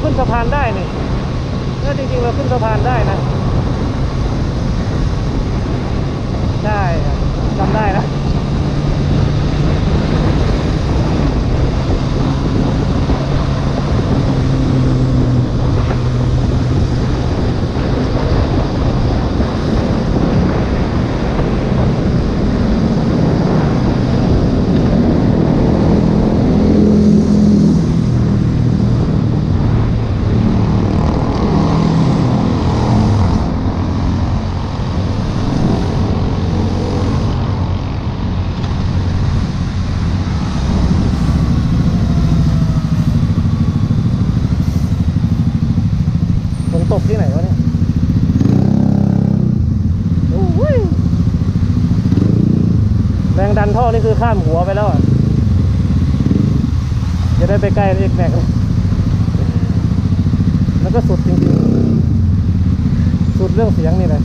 ขึ้นสะพานได้นี่จริงๆเราขึ้นสะพานได้นะได้ครับจำได้นะฝนตกที่ไหนวะเนี่ยโอ้ยแรงดันท่อนี่คือข้ามหัวไปแล้วอ่ะจะได้ไปใกล้เอ็กแม็กแล้วก็สุดจริงๆสุดเรื่องเสียงนี่เลย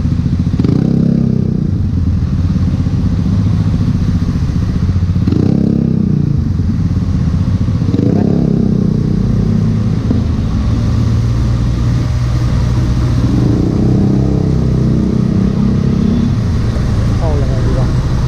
เข้ายังไงดีวะ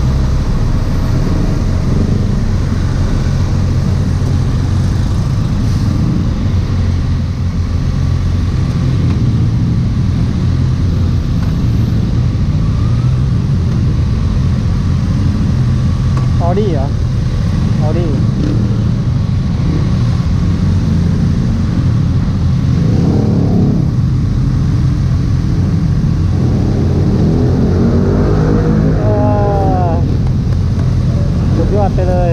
ออดี้เหรอออดี้สุดยอดไปเลย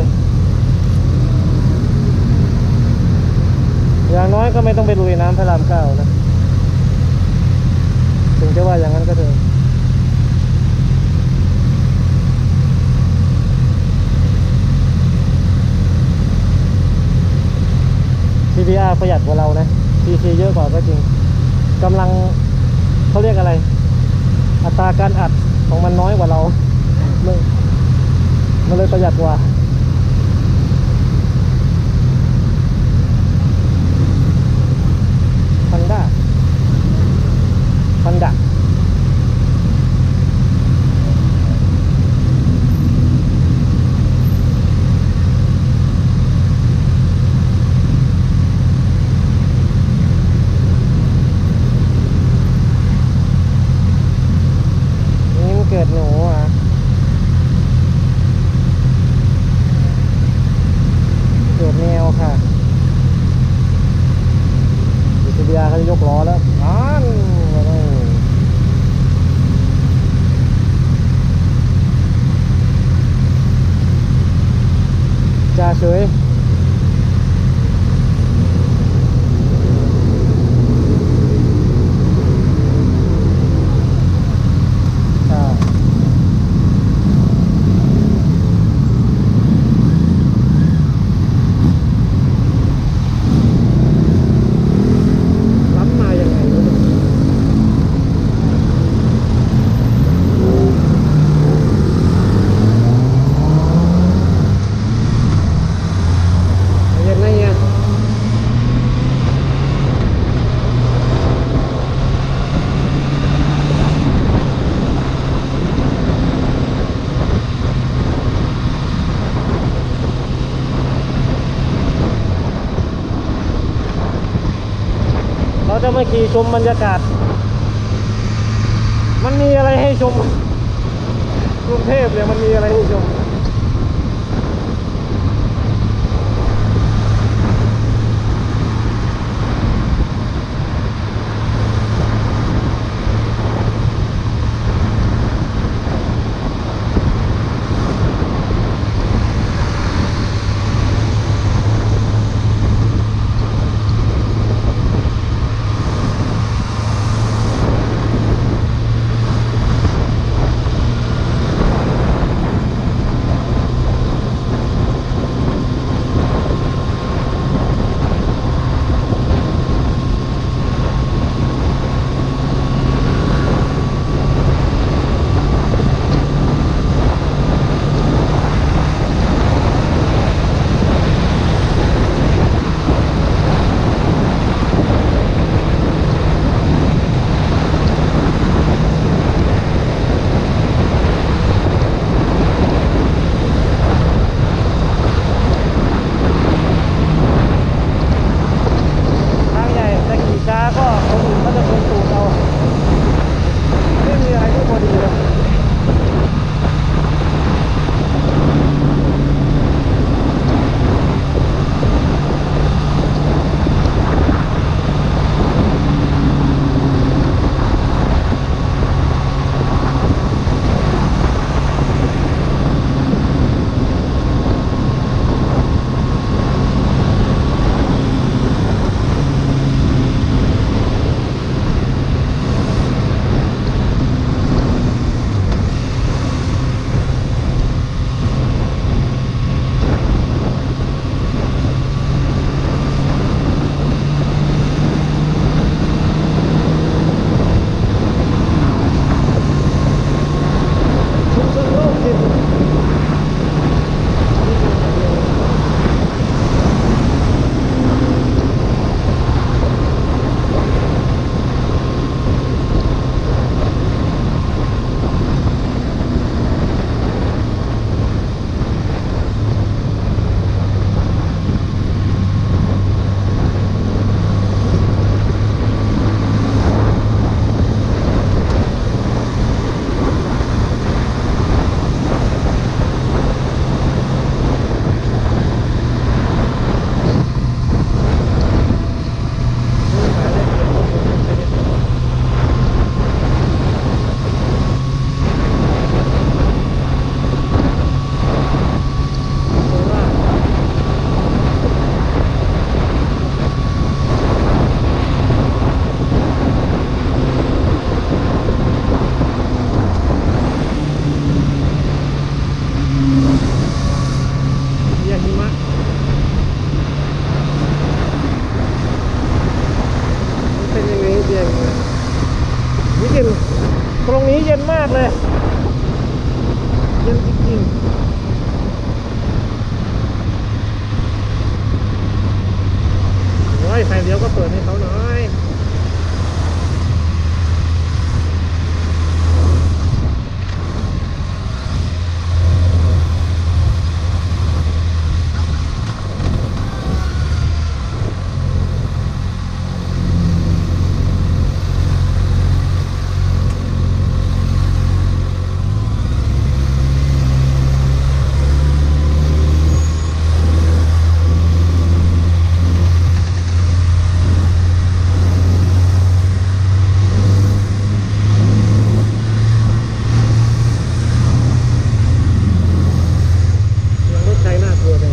อย่างน้อยก็ไม่ต้องไปลุยน้ำพระรามเก้านะถึงจะว่าอย่างนั้นก็เถอะCBR ประหยัดกว่าเรานะ CC เยอะกว่าก็จริงกำลังเขาเรียกอะไร อัตราการอัดของมันน้อยกว่าเรามันเลยประหยัดกว่าฮันด้าฮันด้านี่มันเกิดหนูอ่ะเกิดแนวค่ะCBR เขาจะยกล้อแล้วจ่าเฉยล้ำมายังไงวะเนี่ยยังไงอ่ะเราจะมาขี่ชมบรรยากาศมันมีอะไรให้ชมกรุงเทพเนี่ยมันมีอะไรให้ชมากเลยเย็นจริงๆโอ้ยไฟเลี้ยวก็เปิดให้เขาหน่อยรถใช้น่ากลัวเลย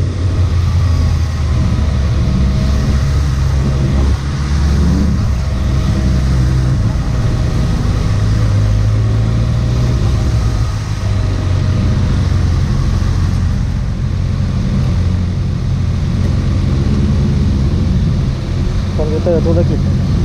คอมพิวเตอร์ธุรกิจ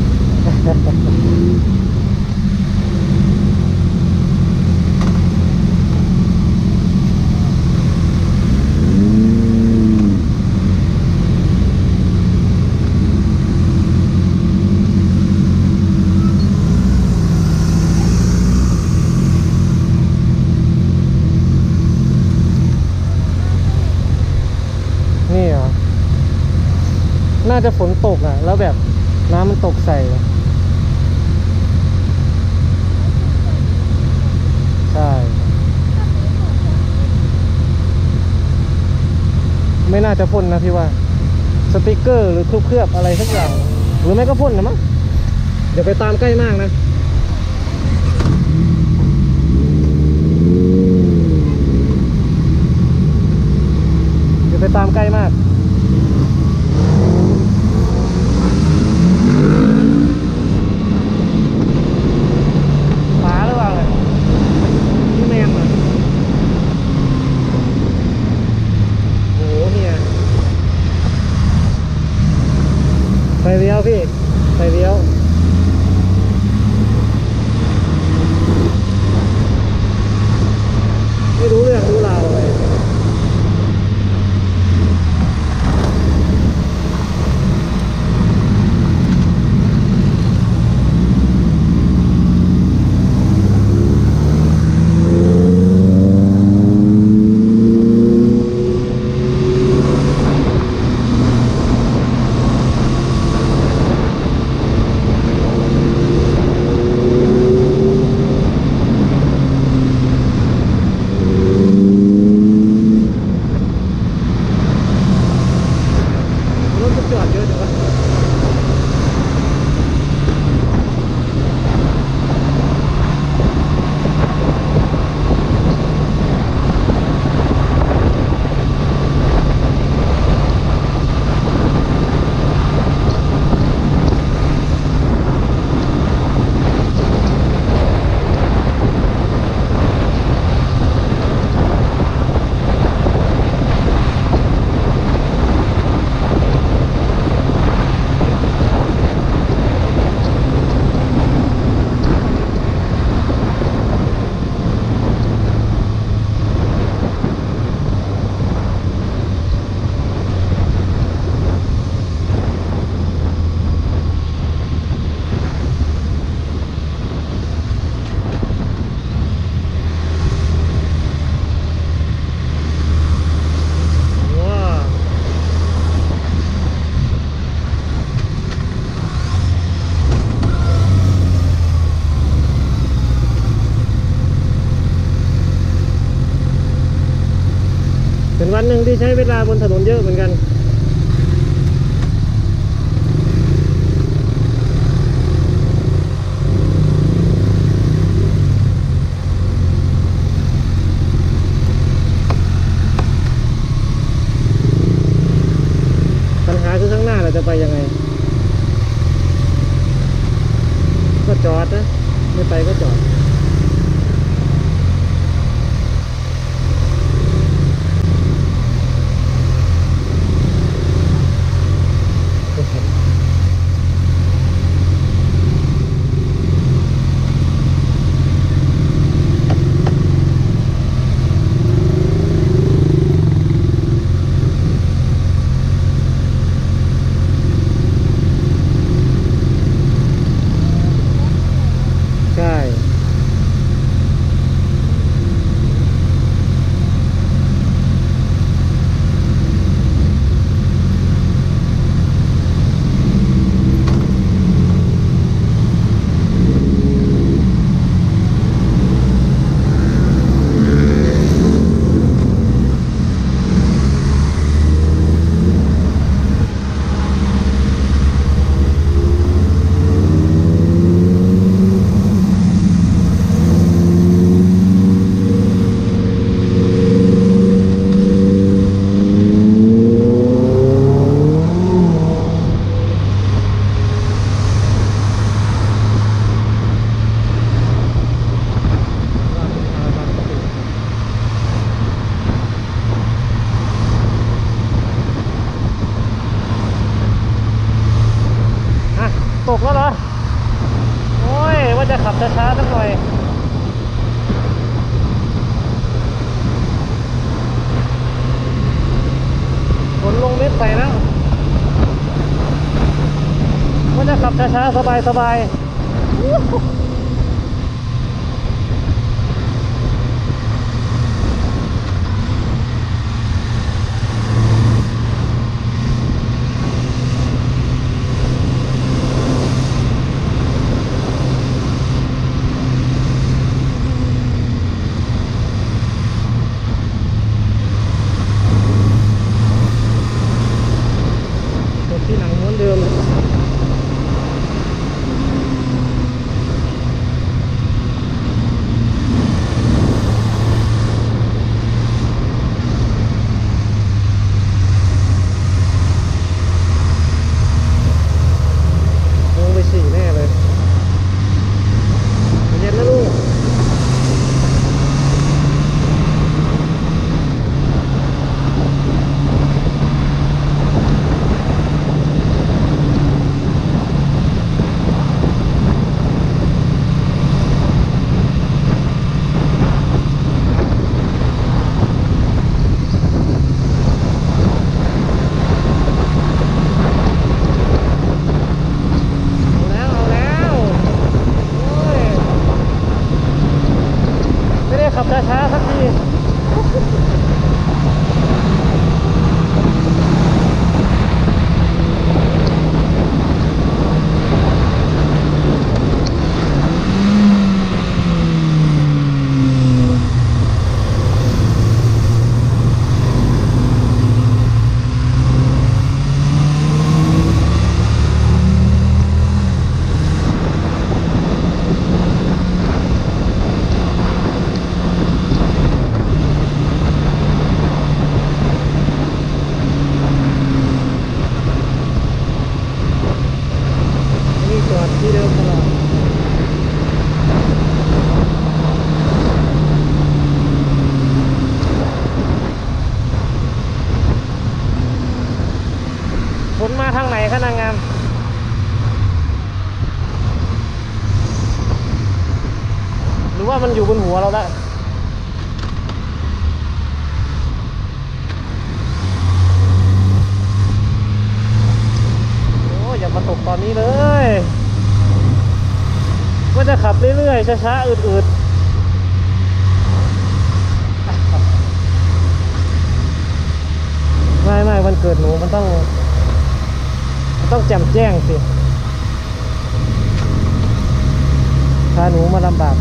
นี่เหรอ น่าจะฝนตกอ่ะ แล้วแบบน้ำมันตกใส่ ใช่ ไม่น่าจะพ่นนะพี่ว่า สติกเกอร์หรือเคลือบอะไรสักอย่าง หรือไม่ก็พ่นนะมั้งเดี๋ยวไปตามใกล้มากนะ เดี๋ยวไปตามใกล้มาก หมาหรือเปล่าเนี่ยพี่แมนเหรอโหเนี่ยไฟเลี้ยวพี่ไฟเลี้ยวไม่รู้เรื่องรู้ราวเลยรถจะจอดเยอะจังวะว้าเป็นวันหนึ่งที่ใช้เวลาบนถนนเยอะเหมือนกันปัญหาคือข้างหน้าเราจะไปยังไง ก็จอดนะ ไม่ไปก็จอด เตกแล้วเหรอโอ้ยว่าจะขับช้าๆสักหน่อยฝนลงเม็ดใส่แล้วว่าจะขับช้าๆสบายๆที่หนังม้วนเดิมลงไปฉี่แน่เลยเย็นนะลูกเอาแล้วโอ้ยไม่ได้ขับช้าๆสักที นี่จอดที่เดิมตลอดฝนมาทางไหนคะนางงามหรือว่ามันอยู่บนหัวเราได้โอ้ยอย่ามาตกตอนนี้เลยว่าจะขับเรื่อยๆช้าๆอืดๆไม่วันเกิดหนูมันต้องแจ่มแจ้งสิพาหนูมาลำบาก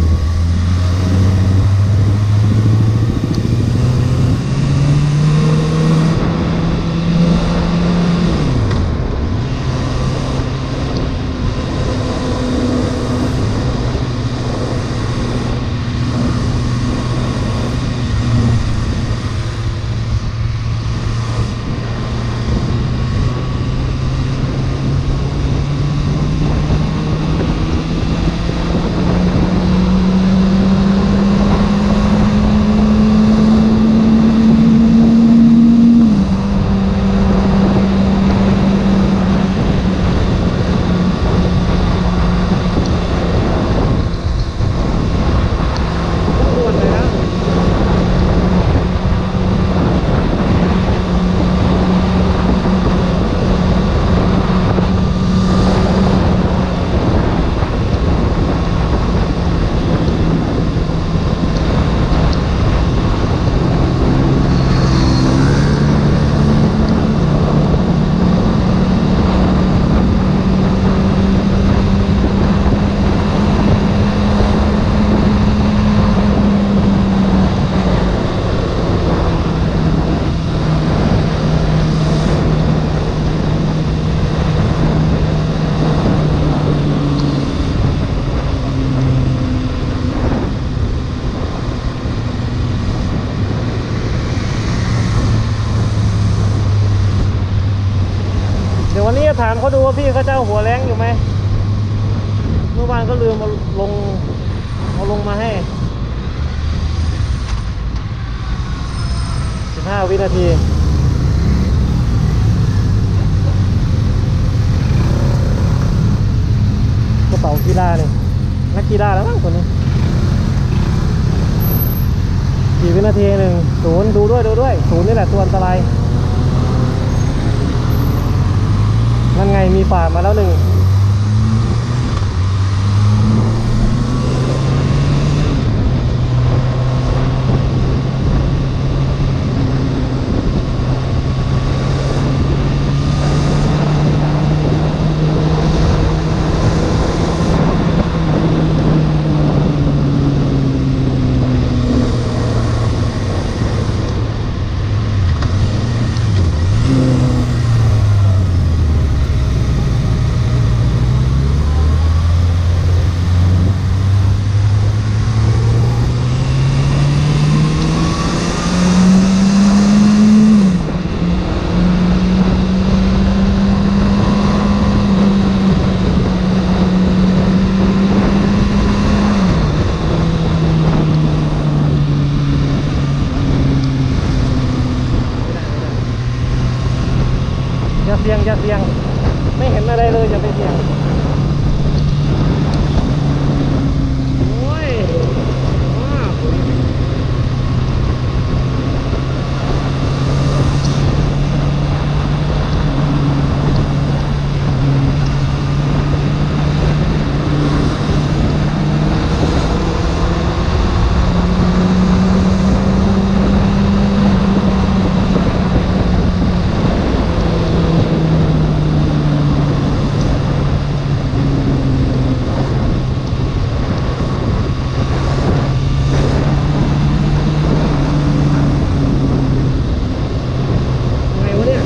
ถามเขาดูว่าพี่เขาเจ้าหัวแรงอยู่ไหมเมื่อวานก็ลืมเอาลงมาให้15 วินาทีฬาเนี่ยนักกีฬาแล้วมั้งคนนี้กี่วินาทีหนึ่งศูนย์ดูด้วยศูนย์นี่แหละตัวอันตรายนั่นไงมีฝ่ามาแล้วหนึ่งอย่าเสี่ยงไม่เห็นอะไรเลยอย่าไปเสี่ยงโอ้ยว้าวไงวะเนี่ย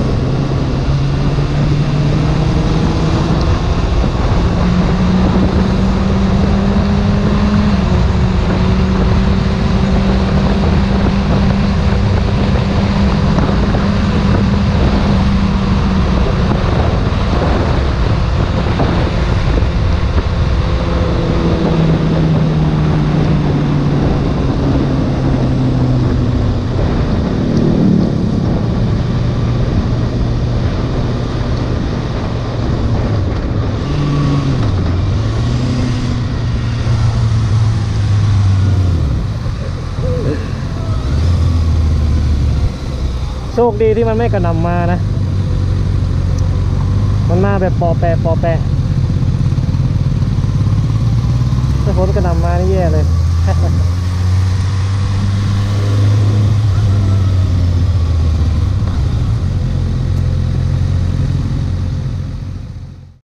โชคดีที่มันไม่กระหน่ำมานะมันมาแบบปอแปะถ้าฝนกระหน่ำมานี่แย่เลย